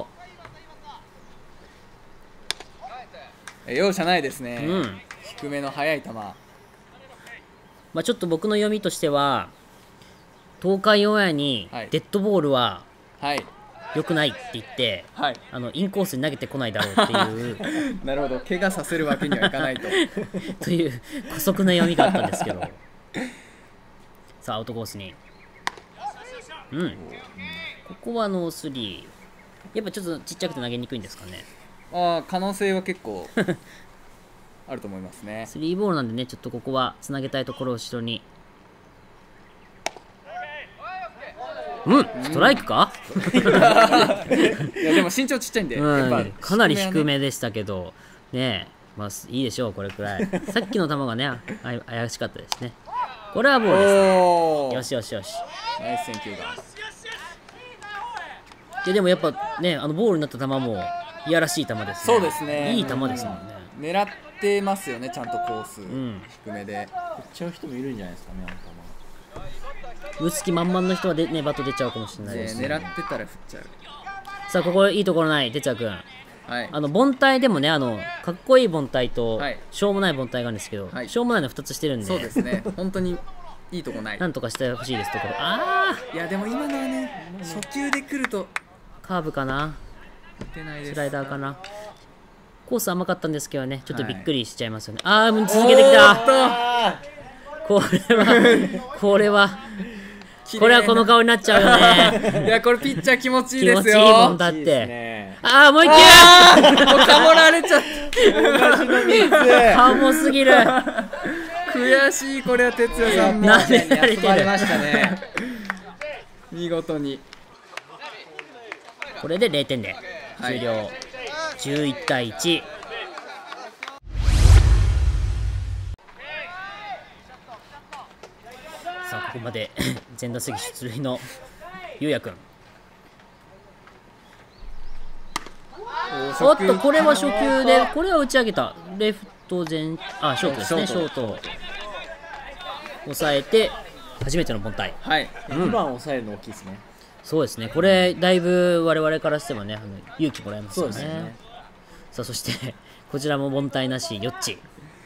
容赦ないですね、 うん、 低めの速い球。 まあちょっと僕の読みとしては、東海オンエアにデッドボールは良くないって言って、はい、あのインコースに投げてこないだろうっていうなるほど、怪我させるわけにはいかないとという姑息な読みがあったんですけどさあアウトコースに、うん、ここはノースリー。やっぱちょっとちっちゃくて投げにくいんですかね。 ああ、可能性は結構あると思いますね。 スリーボールなんでね、ちょっとここはつなげたいところを後ろに。うん、ストライクかいやでも身長ちっちゃいんで、 うん、 やっぱかなり低めでしたけどね。まあいいでしょう、これくらい。さっきの球がねあ怪しかったですね。これはボールですね。よしよしよし、 ナイス選球が。 ででもやっぱね、あのボールになった球もいやらしい球ですね。 そうですね、 いい球ですもんね。 狙ってますよね、ちゃんとコース、うん、低めで振っちゃう人もいるんじゃないですかね。あの球打つ気満々の人はで、ね、バット出ちゃうかもしれないです、ね、 狙ってたら振っちゃう。 さあここいいところない、哲也君。 はい、 あの凡退でもね、あのかっこいい凡退と、はい、しょうもない凡退があるんですけど、はい、しょうもないのふたつしてるんで、 そうですね、本当にいいとこない。 なんとかしてほしいですところ。ああ、 いやでも今のはね、初球で来るとカーブかな、スライダーかな。コース甘かったんですけどね、ちょっとびっくりしちゃいますよね。はい、ああ、続けてきた。これはこれはこれはこの顔になっちゃうよね。 いやこれピッチャー気持ちいいですよ。 気持ちいいもんだって。ああ、もう一球。 もうかもられちゃった。 ハモすぎる。 悔しい、これは哲也さんもなめられてる。 ましたね。見事に。 これでれいてんで終了。はい、じゅういちたいいち。さあここまで全打席出塁のゆうやくん。おっと、これは初球で、これは打ち上げた。レフト前、あ、ショートですね、ショートを抑えて初めての凡退。 はい、うん、にばん抑えるの大きいですね。 そうですね、これだいぶ我々からしてもね、あの勇気もらえますよね。そうですね。さあそしてこちらも凡退なし、よっち。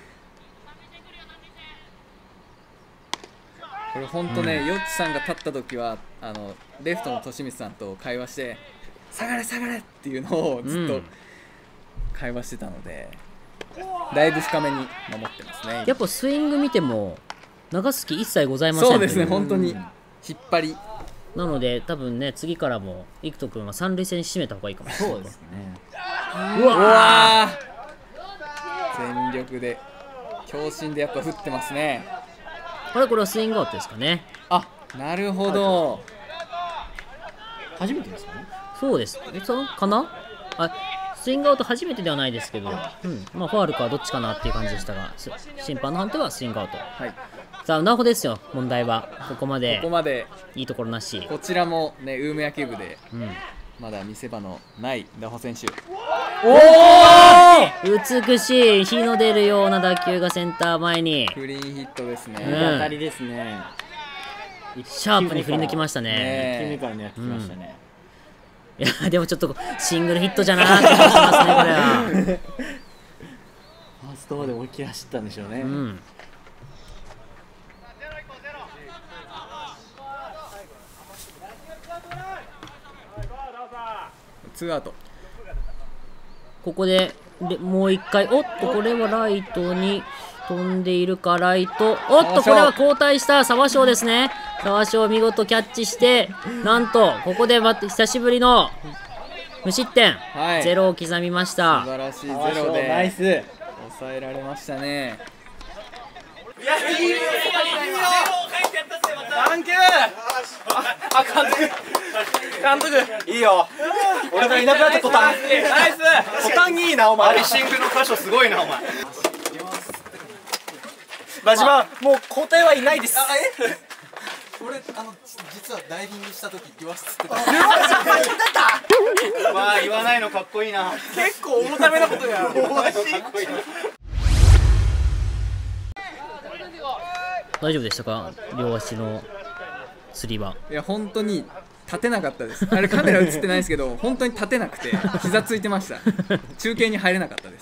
これ本当ね、うん、よっちさんが立った時はあのレフトの利光さんと会話して下がれ下がれっていうのをずっと会話してたので、うん、だいぶ深めに守ってますね。 やっぱスイング見ても流す気一切ございません。 そうですね、本当に引っ張りなので、多分ね、次からも生人君は三塁線に締めた方がいいかもしれない。そうですね。 うわー、全力で強振でやっぱ振ってますね。 あれ、これはスイングアウトですかね。 あ、なるほど。 初めてですかね。 そうです。え、そうかな。あ、 スイングアウト初めてではないですけど、うんまあ、ファウルかどっちかなっていう感じでしたが、審判の判定はスイングアウト。 はい、 さあ、なほですよ、問題は。ここまでここまでいいところなし。 こちらもね、ウーム野球部で、 うん、 まだ見せ場のないダホ選手。 おお、美しい日の出るような打球がセンター前に。 クリーンヒットですね。 うん、 当たりですね。 シャープに振り抜きましたね。 いち球目から狙ってきましたね。 うん、いやでもちょっとシングルヒットじゃなーって気がしますね、これは。 ファーストまで思いっきり走ったんでしょうね。うん、 ツーアウト。 ここでもう一回、おっとこれはライトに飛んでいるか、ライト、おっとこれは交代した沢翔ですね。沢翔見事キャッチして、なんとここで久しぶりの無失点、はい、ゼロを刻みました。 素晴らしいゼロでナイス抑えられましたね。 いや、いいよ、サンキュー。あ、監督監督いいよ。 俺がいなくなった途端、 ナイス途端にいいなお前。アリシングの箇所すごいなお前。マジマもう交代はいないです。 俺あの実はダイビングした時言わせてた。 まあ言わないのかっこいいな。 結構重ためなことや。 大丈夫でしたか、両足の釣りは。 いや本当に立てなかったです。あれカメラ映ってないですけど本当に立てなくて膝ついてました。中継に入れなかったです。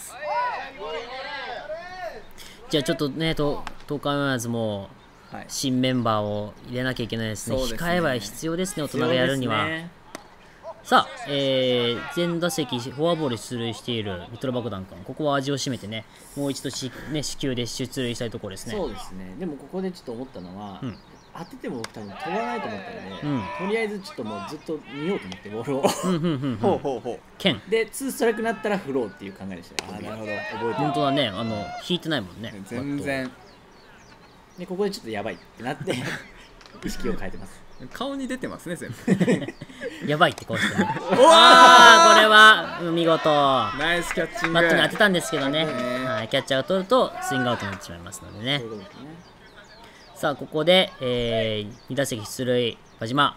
じゃあちょっとね、と東海オンエアーズも新メンバーを入れなきゃいけないですね。はい、控えは必要ですね、大人がやるには。さあ、えー、前打席フォアボール出塁しているミトロ爆弾君、ここは味を占めてね、もう一度し、ね、四球で出塁したいところですね。 そうですね。でもここでちょっと思ったのは、うん、当てても僕多分飛ばないと思ったので、うん、とりあえずちょっともうずっと見ようと思ってボールをほうほうほう剣でツーストライクになったら振ろうっていう考えでしたよ。 あ、なるほど。 覚えて本当はね、あの引いてないもんね。 全然。 でここでちょっとやばいってなって意識を変えてます。 顔に出てますね全部。 やばいって顔してね。おわー、これは見事。 ナイスキャッチング。 バットに当てたんですけどね、はい、キャッチャーを取るとスイングアウトになってしまいますのでね。さあここで、えー、に打席出塁、輪島。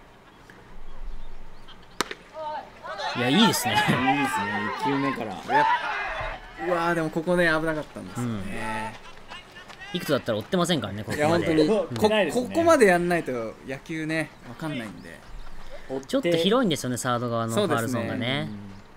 いや、いいですね。 いいですね、いち球目から。 うわー、でもここね危なかったんですよね。 いくつだったら追ってませんからね、ここまで。 いや本当に こ, ここまでやんないと野球ね分かんないんで。 ちょっと広いんですよね、サード側のファウルゾーンがね。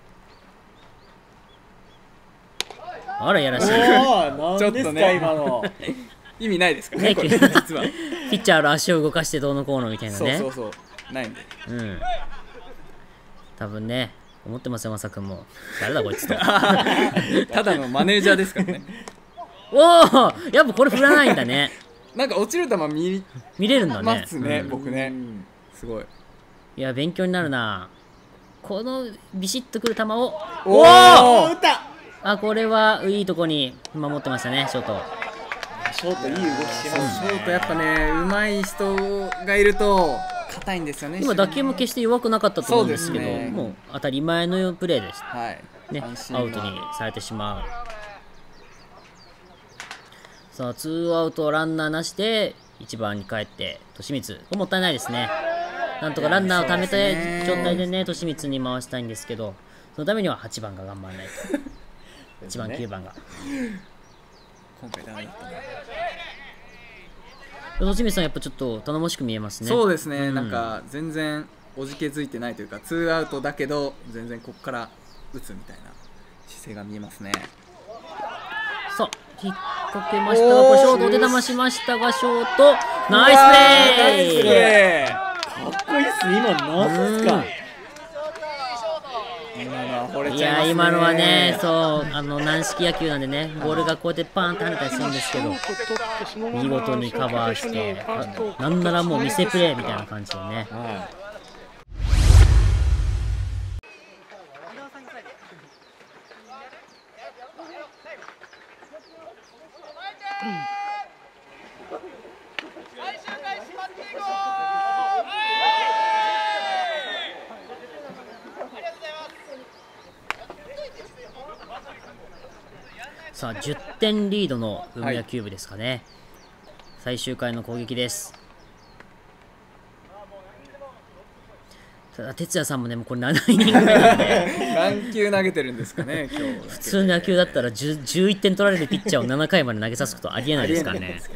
あら、やらしい。 ちょっとね、今の意味ないですかね、これ実は。 ピッチャーの足を動かしてどうのこうのみたいなね。 そうそうそうないんで。 うん。多分ね、思ってますよ、まさくんも。誰だこいつと。 ただのマネージャーですからね。 おお、やっぱこれ振らないんだね。 なんか落ちる球見見れるんだね。 ますね、僕ね。すごい。 いや、勉強になるな。このビシッとくる球を、 おお、打った。 あ、これはいいとこに守ってましたね、ショート。 ショートいい動きしますね。 ショートやっぱね、上手い人がいると硬いんですよね。 今打球も決して弱くなかったと思うんですけど、ね、もう当たり前のプレーです。 はい。 ね、アウトにされてしまう。さあ、ツーアウトランナーなしでいちばんに帰って利光、これもったいないですね。なんとかランナーをためた状態でね、利光に回したいんですけど、そのためにははちばんが頑張らないと。いちばん、きゅうばんが。 今回ダメだったね。 利光さん、やっぱちょっと頼もしく見えますね。 そうですね、うん、なんか全然おじけづいてないというか、ツーアウトだけど全然ここから打つみたいな姿勢が見えますね。 さあ、引っ掛けましたが、これショートで騙しましたが、ショートナイスプレー。 かっこいいっすね。今何ですか。 いや、今のはね、そう、あの軟式野球なんでね、ボールがこうやってパーンって跳ねたりするんですけど、見事にカバーして、なんならもう見せプレーみたいな感じでね。はい、 さあじゅってんリードの海野球部ですかね、はい、最終回の攻撃です。ただ哲也さんもねもうこれななイニング目なんで何球投げてるんですかね今日。 普通の野球だったらじゅう、じゅういってん取られるピッチャーをななかいまで投げさすことありえないですからね。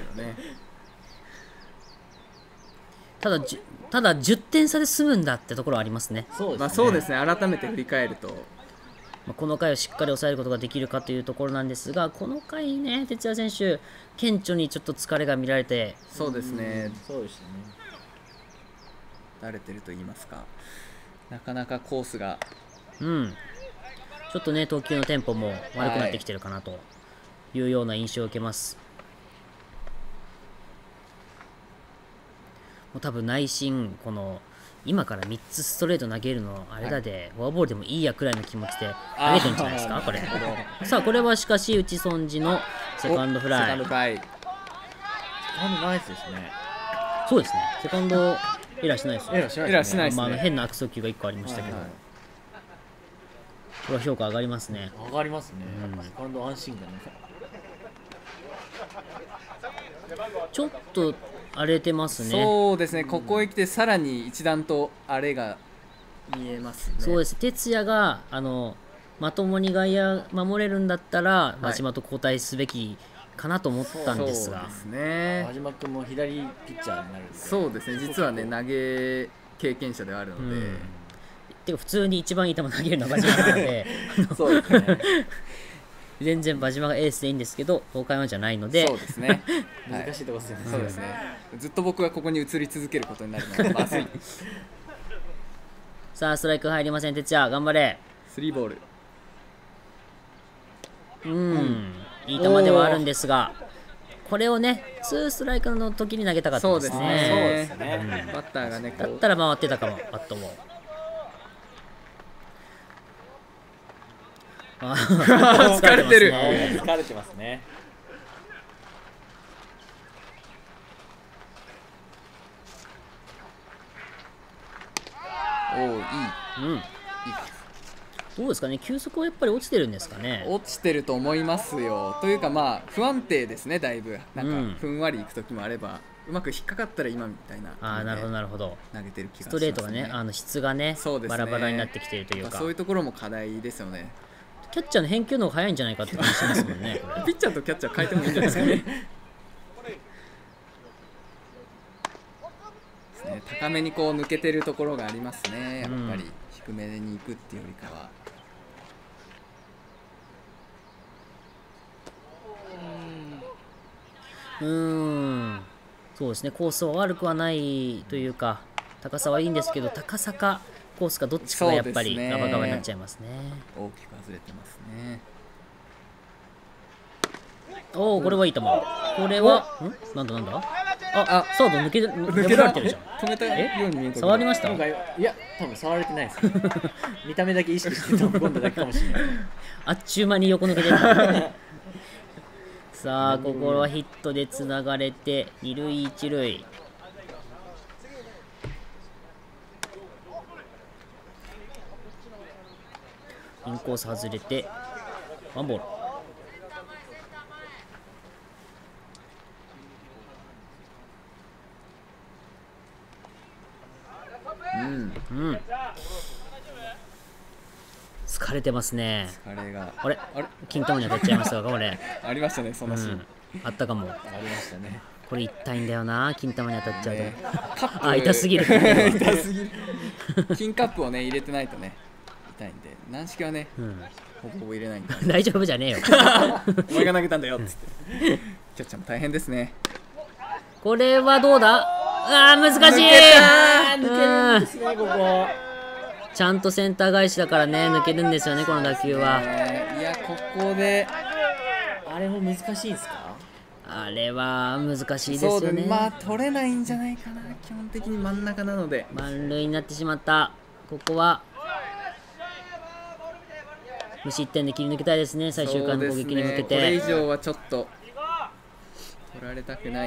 ただじただじゅってん差で済むんだってところはありますね。 そうですね、まあ、そうですね。改めて振り返ると、まあ、この回をしっかり抑えることができるかというところなんですが、この回ね哲也選手顕著にちょっと疲れが見られて、 そうですね、 そうですね、 慣れてると言いますか、なかなかコースがうんちょっとね投球のテンポも悪くなってきてるかなというような印象を受けます。もう多分内心この今からみっつストレート投げるのあれだで、フォアボールでもいいやくらいの気持ちで投げてるんじゃないですかこれ。さあこれはしかし内損じのセカンドフライ。 セカンドフライ。 セカンドナイスですね。 そうですね、セカンドエラーしないですよ。 エラーしないですね。 まあ、変な悪送球がいっこありましたけど、はいはい、これは評価上がりますね。 上がりますね、うん、セカンド安心感ね。 ちょっと荒れてますね。 そうですね、ここへ来てさらに一段と荒れが見えますね。 そうです、哲也があのまともに外野守れるんだったら真島と交代すべきかなと思ったんですが、 そうですね、 真島君も左ピッチャーになるんで。 そうですね、実はね投げ経験者ではあるので、うん、 てか普通に一番いい球投げるのは真島なのでそうですね全然真島がエースでいいんですけど東海湾じゃないので、 そうですね難しいところですよね、 はい、そうですね、ずっと僕はここに移り続けることになるのでまずいさあストライク入りません哲也頑張れ。 スリーボール。 うん、うん、いい球ではあるんですがこれをねツーストライクの時に投げたかったですね。 そうですね、うん、バッターがねだったら回ってたかもバットも。 疲れてる疲れてますね。 おおいい、うん、いい。 どうですかね、球速はやっぱり落ちてるんですかね。 落ちてると思いますよ。というかまあ不安定ですね、だいぶ。なんかふんわりいく時もあれば、うん、うまく引っかかったら今みたいな、ね、 ああなるほどなるほど。 投げてる気がしますね。 ストレートがね、あの質がね、 そうですね、 バラバラになってきているというか、 そういうところも課題ですよね。 キャッチャーの返球の方が早いんじゃないかって感じしますもんねこれピッチャーとキャッチャー変えてもいいんじゃないですかね高めにこう抜けてるところがありますね、やっぱり低めに行くっていうよりかは。 うーん、そうですね、コースは悪くはないというか高さはいいんですけど、高さかコースかどっちかがやっぱりガバガバになっちゃいますね。 大きく外れてますね。 おお、これはいい球。これはんなんだなんだ、あ、サード抜け抜けられてるじゃん。 止めたように見えた。 触りました？ いや、多分触れてないです見た目だけ意識して飛び込んだだけかもしれないあっちゅう間に横抜けてるさあここはヒットでつながれて二塁一塁。インコース外れてワンボール。うんうん、疲れてますね。 疲れがあれあれ金玉に当たっちゃいましたかこれありましたね、そのシーン、 うん、あったかも。 ありましたね。 これ痛いんだよな、金玉に当たっちゃうと、ね、 あ、 痛すぎる痛すぎる金カップをね入れてないとね痛いんで、軟式はね、うん、ほぼほぼ入れないんで大丈夫じゃねえよお前が投げたんだよっつってキャッチャーも大変ですね。 これはどうだ、あー難しい。 抜けるんですね、ここちゃんとセンター返しだからね抜けるんですよね、この打球は。 いや、ここであれも難しいんですか。 あれは難しいですよね。 そうで、まあ取れないんじゃないかな、基本的に真ん中なので。 満塁になってしまった。ここは無失点で切り抜けたいですね、最終回の攻撃に向けて。 ね、これ以上はちょっと取られたくない。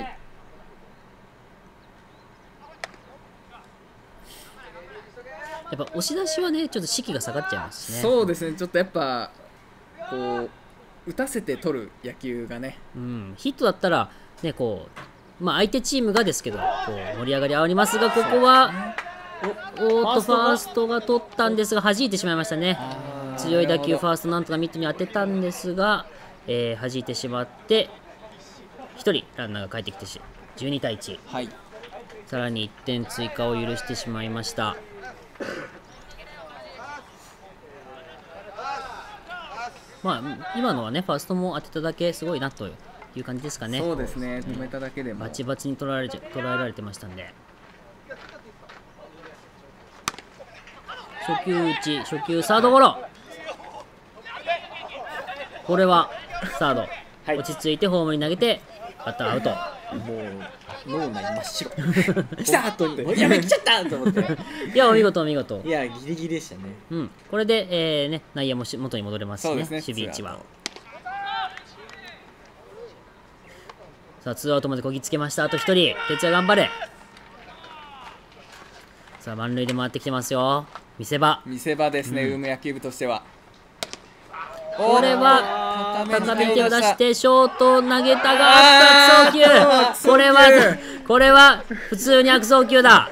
やっぱ押し出しはねちょっと士気が下がっちゃいますね。 そうですね、ちょっとやっぱこう打たせて取る野球がね、 うん、ヒットだったらねこうまあ相手チームがですけどこう盛り上がりありますが、ここはおおっとファーストが取ったんですが弾いてしまいましたね。強い打球ファーストなんとかミットに当てたんですが、えー、弾いてしまってひとりランナーが帰ってきてしじゅうにたいいち、 はい、 さらにいってん追加を許してしまいました。まあ今のはねファーストも当てただけすごいなという感じですかね。 そうですね、止めただけでもバチバチに捉えられて捉えられてましたんで、初球打ち初球サードゴロ、これはサード、はい、落ち着いてホームに投げてバッターアウト。 もう脳内真っ白来たと思ってやべ来ちゃったと思っていやお見事お見事。 いやギリギリでしたね。 うん、これで、えーね、内野もし元に戻れますしね、 ね守備位置は。さあツーアウトまでこぎつけました。あとひとり哲也頑張れ。さあ満塁で回ってきてますよ。見せ場見せ場ですね、うん、ウーム野球部としては。 これは高め手を出してショートを投げたが悪送球、これはこれは普通に悪送球だ。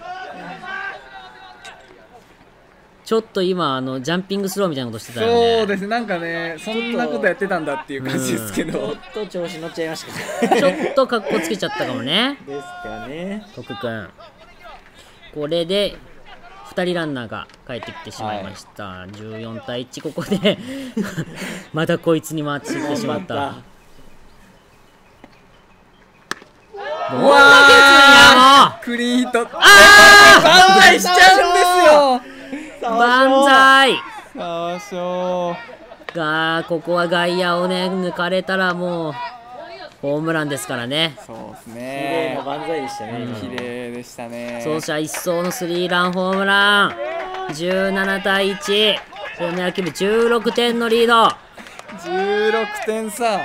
ちょっと今あのジャンピングスローみたいなことしてたよね。 そうですね、なんかねそんなことやってたんだっていう感じですけど、 ちょっと調子乗っちゃいましたちょっと格好つけちゃったかもねですかね。 徳くん、これでふたりランナーが帰ってきてしまいました、はい、じゅうよんたいいち、ここでまたこいつに回ってしまった。うわークリーンヒット、 あー万歳しちゃうんですよ。 万歳がここは外野をね抜かれたらもうホームランですからね。 そうです綺麗ね、 な万歳でしたね。 綺麗でしたね。 走者一掃のスリーランホームラン、じゅうななたいいち、ホーム野球部じゅうろくてんのリード、 じゅうろくてんさ。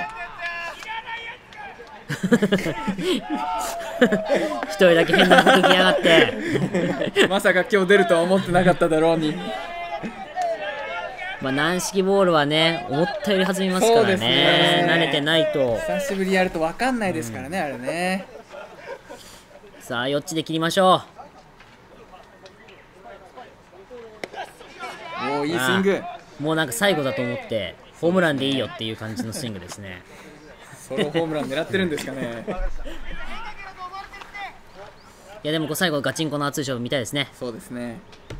一人だけ変な服着やがってまさか今日出るとは思ってなかっただろうに。 まあ軟式ボールはね思ったより弾みますからね, ね慣れてないと。 久しぶりやると分かんないですからね、うん、あれね。 さあよっちで切りましょう。おおいいスイング。 もうなんか最後だと思ってホームランでいいよっていう感じのスイングですね。 ソロホームラン狙ってるんですかね。 いやでもこう最後ガチンコの熱い勝負見たいですね。 そうですね。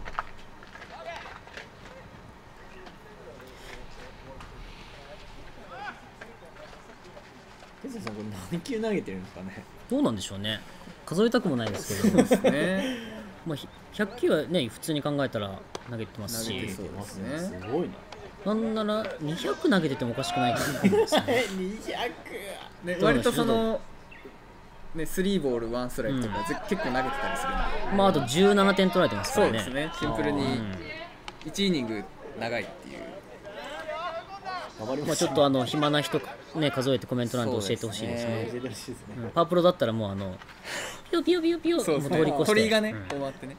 哲也さんこれ何球投げてるんですかね。 どうなんでしょうね、数えたくもないですけどそうですねまあひゃっきゅうはね普通に考えたら投げてますし、 そうですね、 すごいな。 なんならにひゃく投げててもおかしくないかなと思うんですよね。 にひゃく、 ね、割とそのねスリーボールワンストライクとか、うん、結構投げてたりするので、 まああとじゅうななてん取られてますからね。 そうですね、シンプルにいちイニング長いっていう。 まあちょっとあの暇な人ね数えてコメント欄で教えてほしいですね。うん、パワープロだったらもうあのピヨピヨピヨピヨもう通り越して鳥がね、 うん、 終わってね。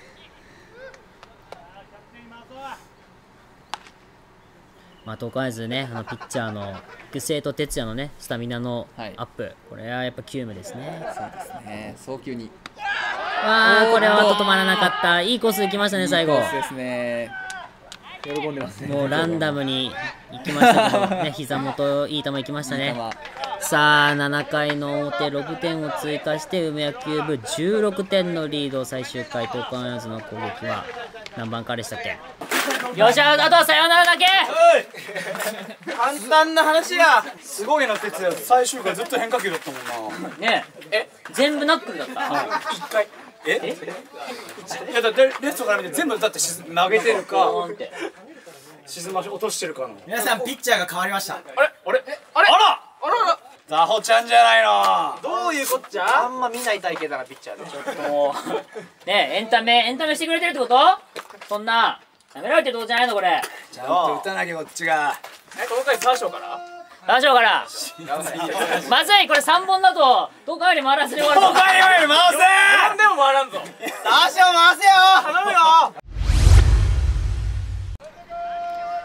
まあとりあえずねあのピッチャーの育成と哲也のねスタミナのアップ、はい、これはやっぱ急務ですね。 そうですね、早急に。 わあこれはあと止まらなかった。いいコース行きましたね最後。 いいコースですね。 喜んでますね。 もうランダムに行きましたけどね膝元いい球行きましたね。さあななかいの表ろくてんを追加して梅野球部じゅうろくてんのリード。最終回東海オンヤーズの攻撃は何番からでしたっけ。よっしゃあとはさよならだけ。 簡単な話や。すごいな哲也、最終回ずっと変化球だったもんな。 ねえ全部ナックルだった。 一回えいやだってレフトから見て全部だって投げてるか沈まし落としてるかの。 皆さんピッチャーが変わりました。 あれあれあれあらあらザホちゃんじゃないの。どういうこっちゃ。あんま見ない体型だなピッチャーで。ちょっともうねえエンタメエンタメしてくれてるってこと。そんなやめられてるってことじゃないのこれ。 ちゃんと打たなきゃこっちが。えこの回三章から三章からまずい。これさんぼんだと東海より回らせてもらう。 東海より回せ。 なんでも回らんぞ。 三章回せよ頼むよ。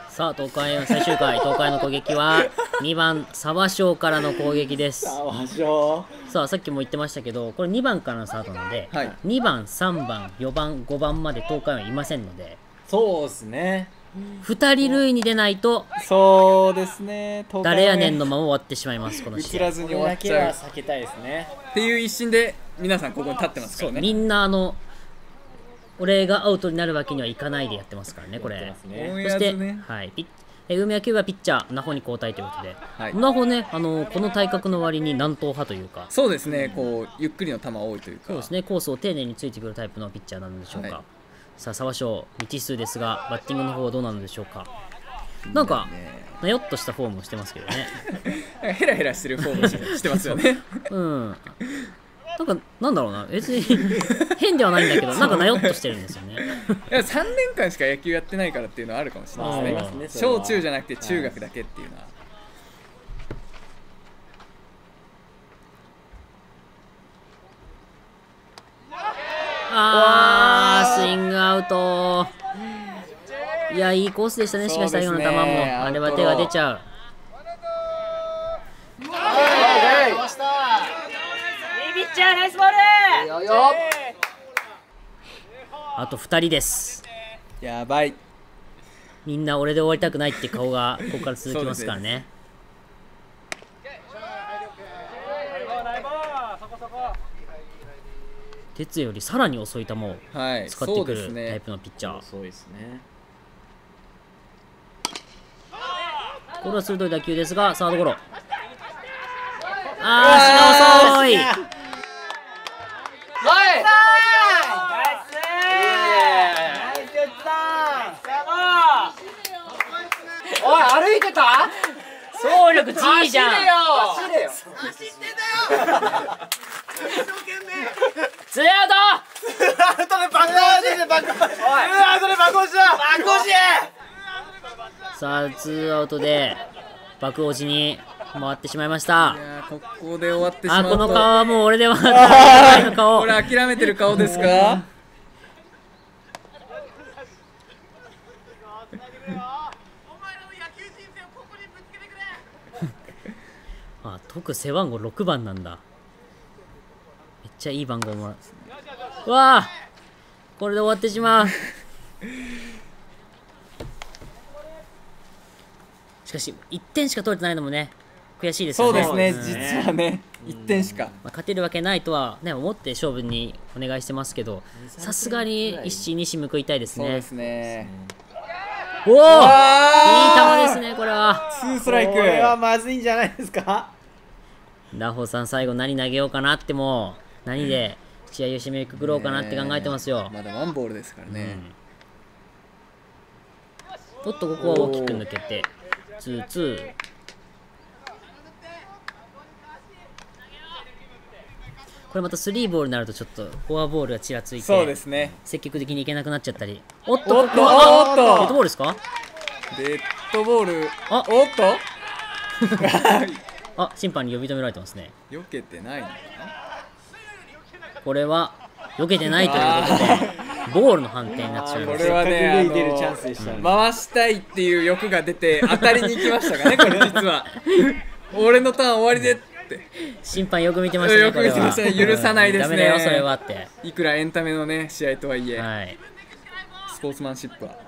さあ東海最終回東海の攻撃はにばん沢翔からの攻撃です。 沢翔さあさっきも言ってましたけどこれにばんからのスタートなので、 はい、 にばんさんばんよばんごばんまで東海はいませんので、 そうですね、 ふたり塁に出ないとそうですね、 誰やねんのまま終わってしまいます。この試合映らずに終わっちゃうこれだけは避けたいですねっていう一心で皆さんここに立ってますからね。 みんなあの俺がアウトになるわけにはいかないでやってますからねこれ。 ね、 そして、はい、ピッえ梅野球はピッチャーナホに交代ということで、 はい、 ナホねあのこの体格の割に南東派というか、 そうですね、こうゆっくりの球多いというか、 そうですねコースを丁寧についてくるタイプのピッチャーなんでしょうか。はい、さあ沢翔未知数ですがバッティングの方はどうなのでしょうか。なんかなよっとしたフォームをしてますけどねヘラヘラしてるフォームしてますよねうんなんかなんだろうな別に変ではないんだけどなんかなよっとしてるんですよねいやさんねんかんしか野球やってないからっていうのはあるかもしれないですね。小中じゃなくて中学だけっていうのは。 あースイングアウト。いやいいコースでしたね。しかし最後の球もあれは手が出ちゃう。ピッチャーナイスボール。あとふたりです。 やばい。 みんな俺で終わりたくないって顔がここから続きますからね。鉄よりさらに遅い球を使ってくるタイプのピッチャー。 そうですね。 これは鋭い打球ですがサードゴロ。あー足が遅い。 おい歩いてた？ 走力 G じゃん。 走れよ。走れよ。 走ってんだよ。 ツーアウト。 アウトでバック押しでバック押し。おい。アウトでバック押しだ。バック押し。 さあツーアウトで爆落ちに回ってしまいました。 いやここで終わってしまうと。 あこの顔はもう俺ではないの顔。 これ諦めてる顔ですか？ あ特背番号ろくばんなんだ。めっちゃいい番号もらう。わあこれで終わってしまう。しかしいってんしか取れてないのもね悔しいですよね。 そうですね、実はねいってんしか、 まあ、勝てるわけないとはね思って勝負にお願いしてますけどさすがに一矢二矢報いたいですね。 そうですね。 おおいい球ですねこれは。 ツーストライク。 これはまずいんじゃないですか。 ダホさん最後何投げようかなっても何で試合を締めくくろうかなって考えてますよ。 まだワンボールですからね、 うん、おっとここは大きく抜けてツーツー。これまたスリーボールになるとちょっとフォアボールがちらついてそうですね積極的にいけなくなっちゃったり。おっとおっとおっとデッドボールですか？ デッドボール。 あおっとあ審判に呼び止められてますね。 避けてないのかな。 これは避けてないということでボールの判定になっちゃいまこす。 れはね、あの出るチャンスでしたね。 回したいっていう欲が出て当たりに行きましたかねこれ実は俺のターン終わりでって審判よく見てましたね。 よく見てましたね。許さないですね。 ダメだよそれはって。 いくらエンタメのね試合とはいえ、 はい、 スポーツマンシップは。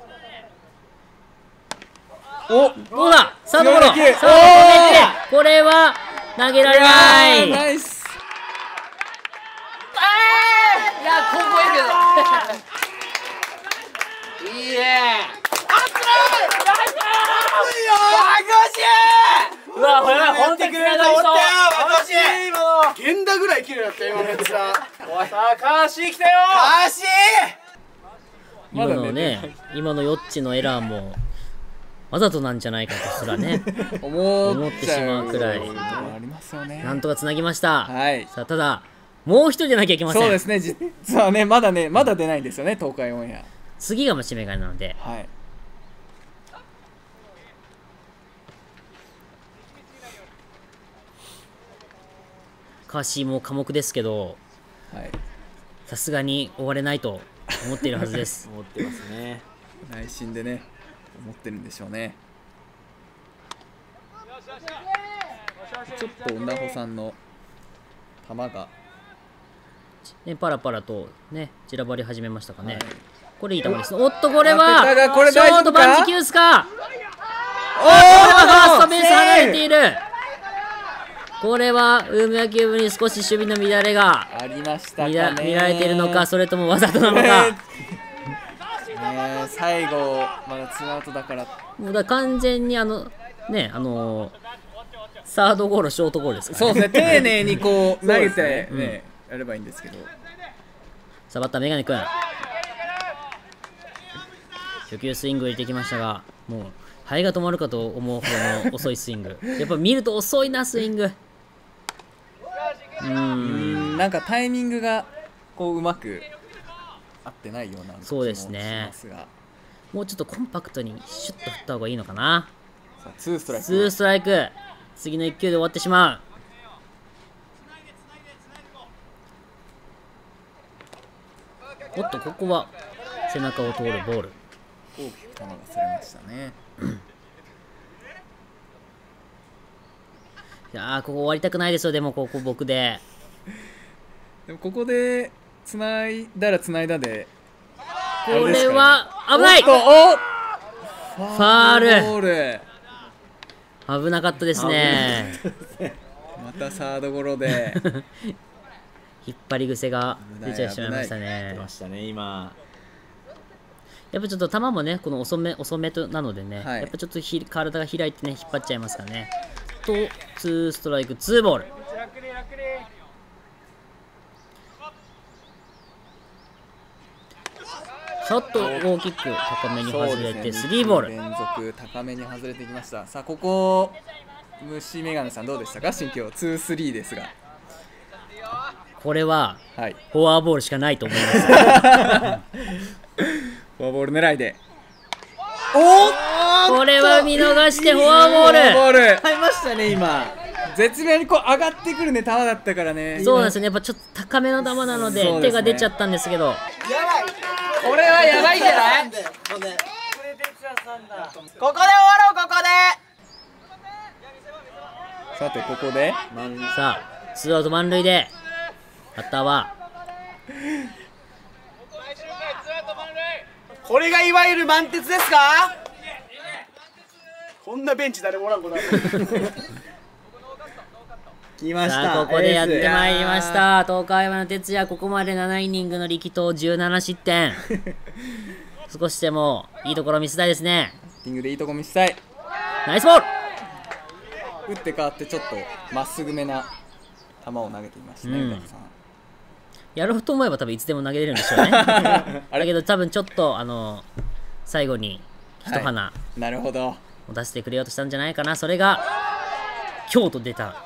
おどうだサードゴロ。サード止めてこれは投げられない。 ナイス。 いやここいいけどいいね。 うわこれは本当につながりそう。 源田ぐらい綺麗だった今のやつら。 さあカーシー来たよ。 カーシー今のね今のヨッチのエラーもわざとなんじゃないかとすらね思ってしまうくらいなんとかつなぎました。 はい、 さあただもう一人でなきゃいけません。 そうですね実はねまだねまだ出ないんですよね東海オンエア。 次が締め替えなので、 はい、 カーシーも寡黙ですけどさすがに終われないと思っているはずです思ってますね。 内心でね思ってるんでしょうね。ちょっと女穂さんの球が、 ね、パラパラとね散らばり始めましたかね、 はい、 これいい球です。おっとこれは当てたがこれショートバンジキュースか。 おファーストベース離れている。これはウーム野球部に少し守備の乱れがありましたか見ね。 ら見られているのか、それともわざとなのか。 ね、最後まだツーアウトだから、 もうだ完全にあのねあのー、サードゴロショートゴロですからね。 そうですね、丁寧にこう投げてねね、やればいいんですけど。 さあバッターメガネ君、初球スイング入れてきましたが、もう肺が止まるかと思うほどの遅いスイング。やっぱ見ると遅いなスイング。うーん、 なんかタイミングがこううまく合ってないような気もしそうですねますが、 もうちょっとコンパクトにシュッと振った方がいいのかな。 さあツーストライク。 ツーストライク、次のいっ球で終わってしまう。おっとここは背中を通るボール。 大きく球がそれましたね。 いやーここ終わりたくないですよ。でもここ僕ででもここで繋いだら繋いだで、 これは危ない。 おっとおっファールボール、 危なかったですね。 またサードゴロで引っ張り癖が出ちゃいしまいました出ね。 ましたね今。 やっぱちょっと球もねこの遅め遅めとなのでね、 はい、 やっぱちょっとひ体が開いてね引っ張っちゃいますからね。とツーストライクツーボール。ちょっと大きく高めに外れてスリーボール。 連続高めに外れてきました。さあここ虫眼鏡さんどうでしたか心境。ツースリーですが、 これははいフォアボールしかないと思います。 フォアボール狙いで、おこれは見逃してフォアボール。 フォアボール入りましたね今。 絶妙にこう上がってくるね球だったからね。 そうなんですよね、やっぱちょっと高めの球なので、 そうですね手が出ちゃったんですけど、 これはやばいんじゃない？ ここで終わろう。ここでさてここでさあツーアウト満塁でバッターはこれがいわゆる満鉄ですか。こんなベンチ誰もおらんことない来ました。 さあここでやってまいりました。東海山の哲也、ここまでななイニングの力投じゅうなな失点。少しでもいいところ見せたいですね。 バッティングでいいとこ見せたい。 ナイスボール。 打って変わってちょっとまっすぐめな球を投げていましたね、 うん宇多田さん。 やろうと思えば多分いつでも投げれるんでしょうね。だけど多分ちょっとあの最後に一花はいなるほど。 を出してくれようとしたんじゃないかな。それが京都出た。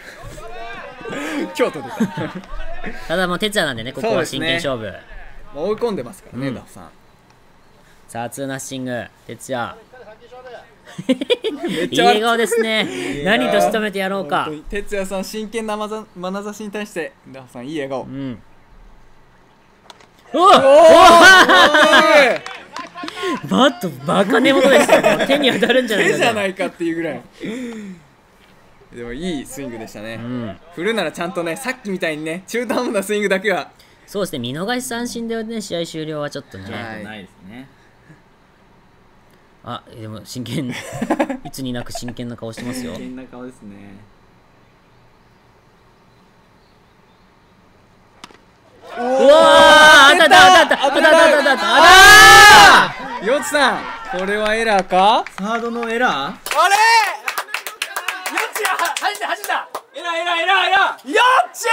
京都出たただもう哲也なんでね、ここは真剣勝負。 もう追い込んでますからね、 うん宇多田さん。 さあツーナッシング哲也。 めっいい笑顔ですね。何と仕留めてやろうか。 本当に哲也さん真剣なまざ眼差しに対して宇多田さんいい笑顔。 うん。おおバットバカ根元ですよ。もう手に当たるんじゃないか手じゃないかっていうぐらいでもいいスイングでしたね、 うん、 振るならちゃんとね、さっきみたいにね中途半端なスイングだけは。 そうですね、見逃し三振でね試合終了はちょっとね、 はいないですね。 あでも真剣いつになく真剣な顔してますよ。 危険な顔ですね。 うわーあったあったあったあったあったあったあったあったあよっちさん、これはエラーか。 サードのエラー。 あれはじいたはじいた。エラーエラーエラーエラー。 よっち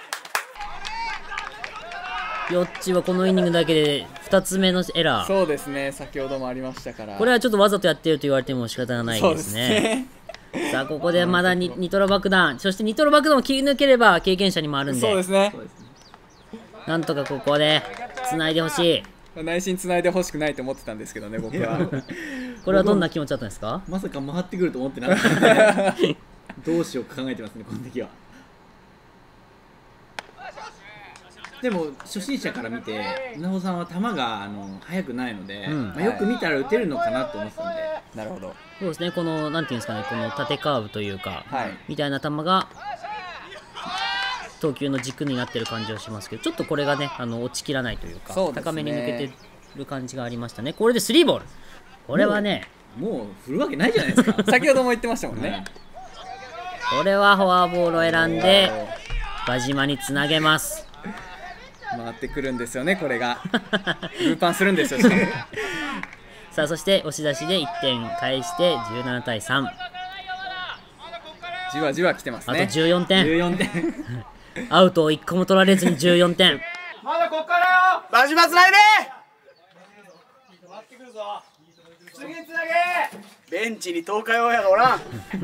ヨッチはこのイニングだけでふたつめのエラー。 そうですね、先ほどもありましたから。 これはちょっとわざとやってると言われても仕方がないですね。さあここでまだニニトロ爆弾、そしてニトロ爆弾を切り抜ければ経験者にもあるんで、 そうですね、 なんとかここで繋いでほしい。 内心つないでほしくないと思ってたんですけどね、僕は。 これはどんな気持ちだったんですか。 まさか回ってくると思ってなかったんでどうしようか考えてますねこの時は。 でも初心者から見て稲穂さんは球があの速くないので、 うんまあ、よく見たら打てるのかなと思ってたんで、 なるほど。 そうですね、このなんていうんですかね、この縦カーブというか、 はいみたいな球が投球の軸になってる感じはしますけど、ちょっとこれがね、あの落ちきらないというか、 そうですね高めに抜けてる感じがありましたね。これでスリーボール。これはね、 もう振るわけないじゃないですか。 先ほども言ってましたもんね。 これはフォアボールを選んで輪島につなげます。 回ってくるんですよね、これが。ルーパンするんですよ、しかも。 さあ、そして押し出しでいってん返してじゅうななたいさん。 じわじわ来てますあとね。 じゅうよんてん。 じゅうよんてん。 アウトをいっこも取られずにじゅうよんてん。 まだこっからよ。バジバつないで。次につなげ。ベンチに東海オンエアがおらん。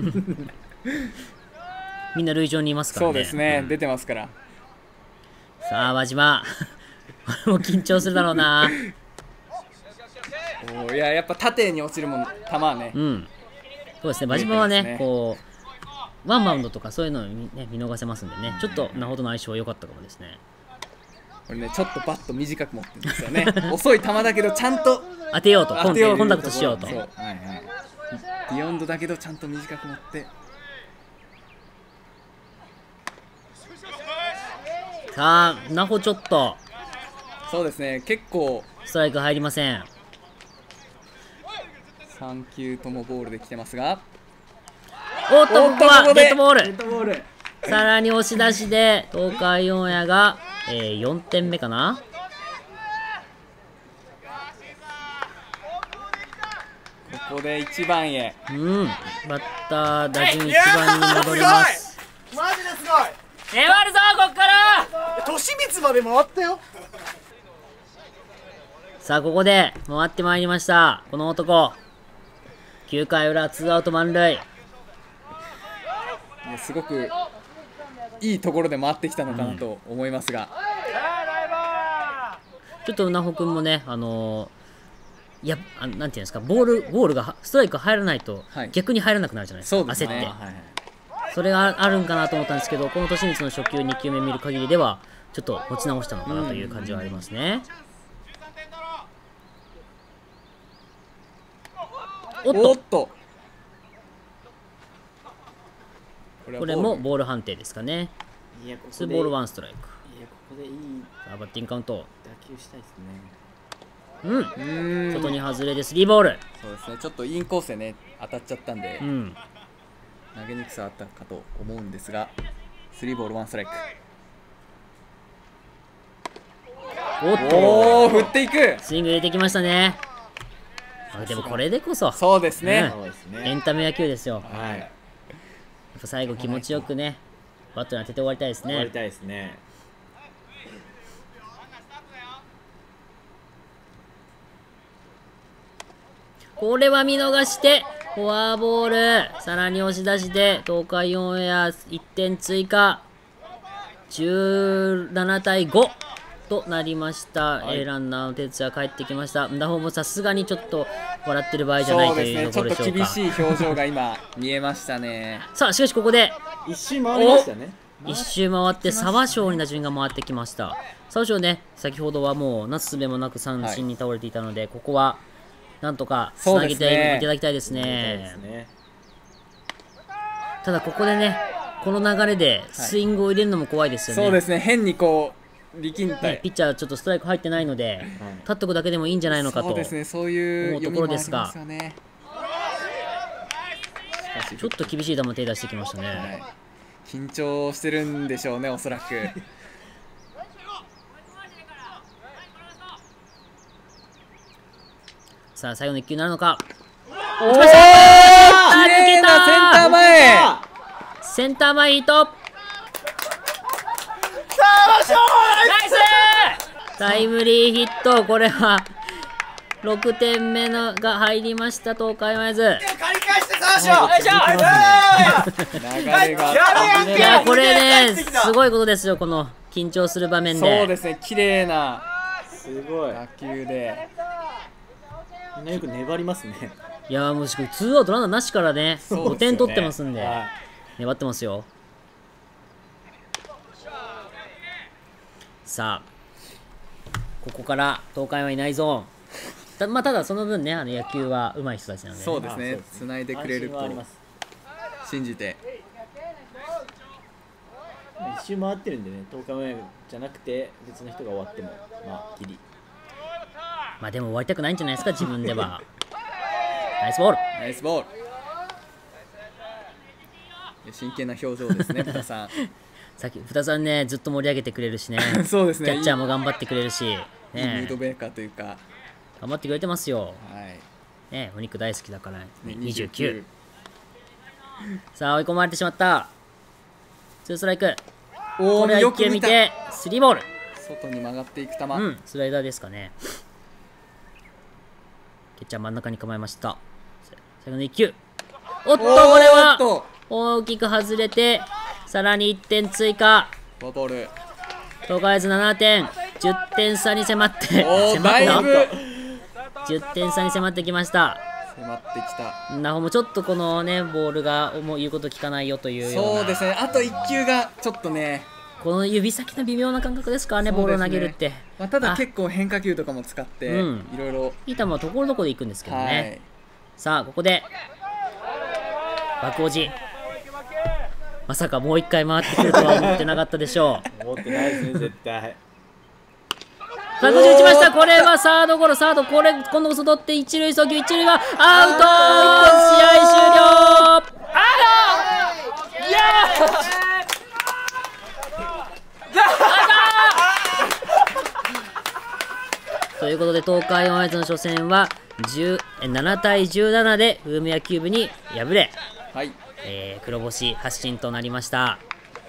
みんな塁上にいますからね。 そうですね、出てますから。 さあ、輪島。もう緊張するだろうな。 おーいや、やっぱ縦に落ちるもん、球はねう。ん。そうですね、輪島はね、 見えてますねこう、ワンバウンドとかそういうのを見,、ね、見逃せますんでね、ちょっとなほどの相性は良かったかもですね。 これね、ちょっとバット短く持ってるんですよね。遅い球だけど、ちゃんと当てようと、コン当てようコンタクトしようと。 そうはいはい。 ビヨンドだけど、ちゃんと短く持って。 さあ、なほちょっと、 そうですね、結構ストライク入りません。 さん球ともボールで来てますが、 おっと、 おっことこはここでデッドボール。 デッドボール。 さらに押し出しで、東海オンエアが、えー、よんてんめかな。 ここでいちばんへ。 うん、バッター打順いちばんに戻ります。 マジですごい。 粘るぞ、こっから利光まで回ったよ。 さあ、ここで回ってまいりました、この男。きゅうかい裏、ツーアウト満塁。 ねすごくいいところで回ってきたのかなと思いますが、 ちょっとうなほくんもね、あのー、いや、あなんていうんですか、ボール、ボールがストライク入らないと、 はい逆に入らなくなるじゃないですか、 そうですね焦って。 はいはい。 それがあるんかなと思ったんですけど、この利光の初球、に球目見る限りでは、ちょっと持ち直したのかなという感じはありますね。おっと、 おっとこれはこれもボール判定ですかね。 いや、ここでツーボールワンストライク。 いや、ここでいいさあ、バッティングカウント。 打球したいですね。 うん、 うーん外に外れでスリーボール。 そうですね、ちょっとインコースでね当たっちゃったんで、 うん、 投げにくさあったかと思うんですが、スリーボールワンストライク。 おっと、 おお振っていく。 スイング入れてきましたね。あでもこれでこそ、 そうですね、 そうですエね。 ンタメ野球ですよ。やはい。 っぱ最後気持ちよくね、バットに当てて終わりたいですね。 終わりたいですね。 これは見逃して、フォアボール。さらに押し出しで、東海オンエアいってん追加。じゅうななたいごとなりました。 はい、 えーランナーの哲也帰ってきました。ダホもさすがにちょっと笑ってる場合じゃないそうというですね、ちょっところでしょうか。 と厳しい表情が今見えましたね。 さあ、しかしここで、 一周回りましたね。 一周回って沢賞に打順が回ってきました。沢賞ね、先ほどはもうなすすべもなく三振に倒れていたので、ここはなんとかつなげそうですねていただきたいですそうでねす。ね。 ただここでね、この流れでスイングを入れるのも怖いですよね。 そうですね、変にこう力んねで、 ピッチャーちょっとストライク入ってないので、立っとくだけでもいいんじゃないのかと。 そうですね、そういう思うところですが読みもありますよね。しかしちょっと厳しい球手出してきましたね。 はい、緊張してるんでしょうね、おそらく。 さあ、最後のいっ球になるのか。 おお、綺あー麗なセンター前。 センター前ヒット。ナイスタイムリーヒット。これはろくてんめのが入りました、東海オンエアズ。 借り返してさあしよ流れがいや、これね、すごいことですよ、この緊張する場面で。 そうですね、綺麗なすごい。 打球で。 みんなよく粘りますね。 いや、もしくはツーアウトランナーなしからね、 そうですよねごてん取ってますんで、 はい粘ってますよ。 さあここから東海はいないぞ。たまあただその分ね、あの野球は上手い人たちなので、ね、 そうですね、つないでくれると信じて。 一周回ってるんでね、東海オンエアじゃなくて別の人が終わってもまあギリ。 まあでも終わりたくないんじゃないですか、自分では。ナイスボール、 ナイスボール。真剣な表情ですね、豚さん。 さっき豚さんね、ずっと盛り上げてくれるしね。 そうですね、 キャッチャーも頑張ってくれるし、ね、 いいムードメーカーというか頑張ってくれてますよ。 はいね、お肉大好きだから、ね、 にじゅうきゅう。 さあ追い込まれてしまった。ツーストライク。 おこれはいっきゅう見てスリーボール。 外に曲がっていく球、 うん、スライダーですかね。キャッチャー真ん中に構えました。最後のいっきゅう。おっと、これは大きく外れて、さらにいってん追加。 フォアボール。 東海津ななてん、じゅってん差に迫って、 おー、だいぶじゅってん差に迫ってきました。 迫ってきた。 なほもちょっとこのね、ボールが思う言うこと聞かないよというような。 そうですね、あといっ球がちょっとね、 この指先の微妙な感覚ですからね、ボールを投げるって。 まあ、ただ結構変化球とかも使って、 うんいろいろ。 いい球はところどころで行くんですけどね。 はい、 さあ、ここで、爆おじ。まさかもう一回回ってくるとは思ってなかったでしょう。 思ってないですね、絶対。 爆おじ打ちました。これはサードゴロ、サード、これ、今度こそ取って一塁送球、一塁はアウト。試合終了。あらいやということで、東海オンアイズの初戦はななたいじゅうななでフーム野球部に敗れ、 はい、 えー、黒星発進となりました。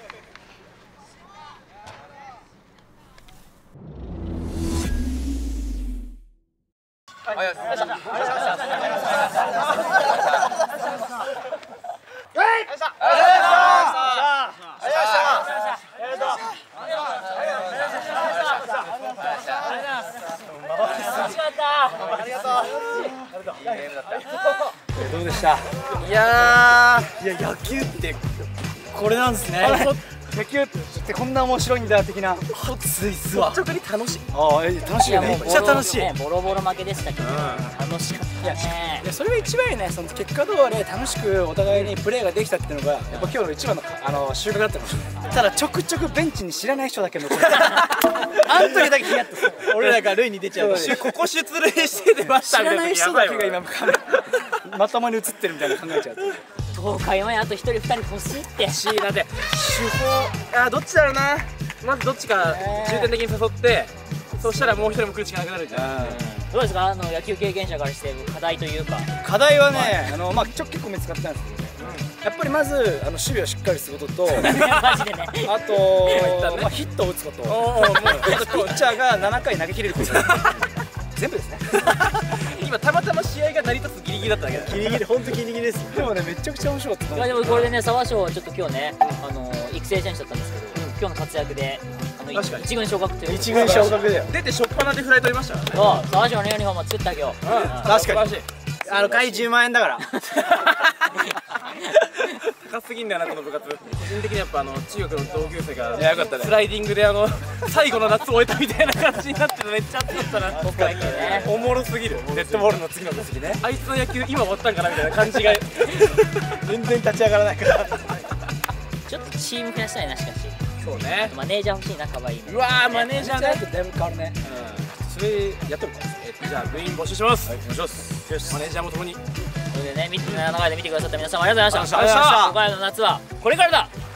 どうでした？いやー、いや野球ってこれなんですね。野球ってこんな面白いんだ的な。熱いっすわ。率直に楽しい。ああ、楽しいよね。めっちゃ楽しい。 ボロボロ負けでしたけど、楽しかったね。 いや、それが一番いいね。その結果通り楽しくお互いにプレーができたっていうのがやっぱ今日の一番のあの収穫だったかもしれない。ただちょくちょくベンチに知らない人だけ残る。あん時だけヒヤッとする。俺らが塁に出ちゃう。ここ出塁して出ましたみたいな。知らない人だけが今まともに映ってるみたいな考えちゃう。 東海はあとひとりふたり欲しいって。 しいなで手法、あどっちだろうな。まずどっちか重点的に誘って、そしたらもう一人も来るしかなくなるじゃん。 どうですか、あの野球経験者からして課題というか。 課題はね、あのまあちょ結構見つかったんですけどね。やっぱりまずあの守備をしっかりすることと、 マジでね。 あとまあヒットを打つこと。あとピッチャーがななかい投げ切れること。全部ですね。 今たまたま試合が成り立つギリギリだっただけだ。 ギリギリ、本当ギリギリです。でもね、めちゃくちゃ面白かった。 いやでもこれでね、沢賞ちょっと今日ね、あの育成選手だったんですけど、今日の活躍であの一軍昇格という。 一軍昇格だよ。 出て初っ端でフライ取りましたからね。 そう、沢賞のユニフォームを作ってあげよう。 確かに。あの会じゅうまんえんだから。 高すぎんだよなこの部活。個人的にやっぱあの中学の同級生がスライディングであの最後の夏を終えたみたいな感じになっててめっちゃ熱かったな。おもろすぎる。 デッドボールの次の打席ね。 あいつの野球今終わったんかなみたいな感じが全然立ち上がらないから。 ちょっとチーム増やしたいな、しかし。 そうね。 マネージャー欲しいな、可愛い。 うわー、マネージャーね。 だいぶ変わるね。 それやっとるか。じゃあ部員募集します。お願いします。よし。マネージャーもともに。 それでね、長いで見てくださった皆様ありがとうございました。 ありがとうございました。 今回の夏はこれからだ。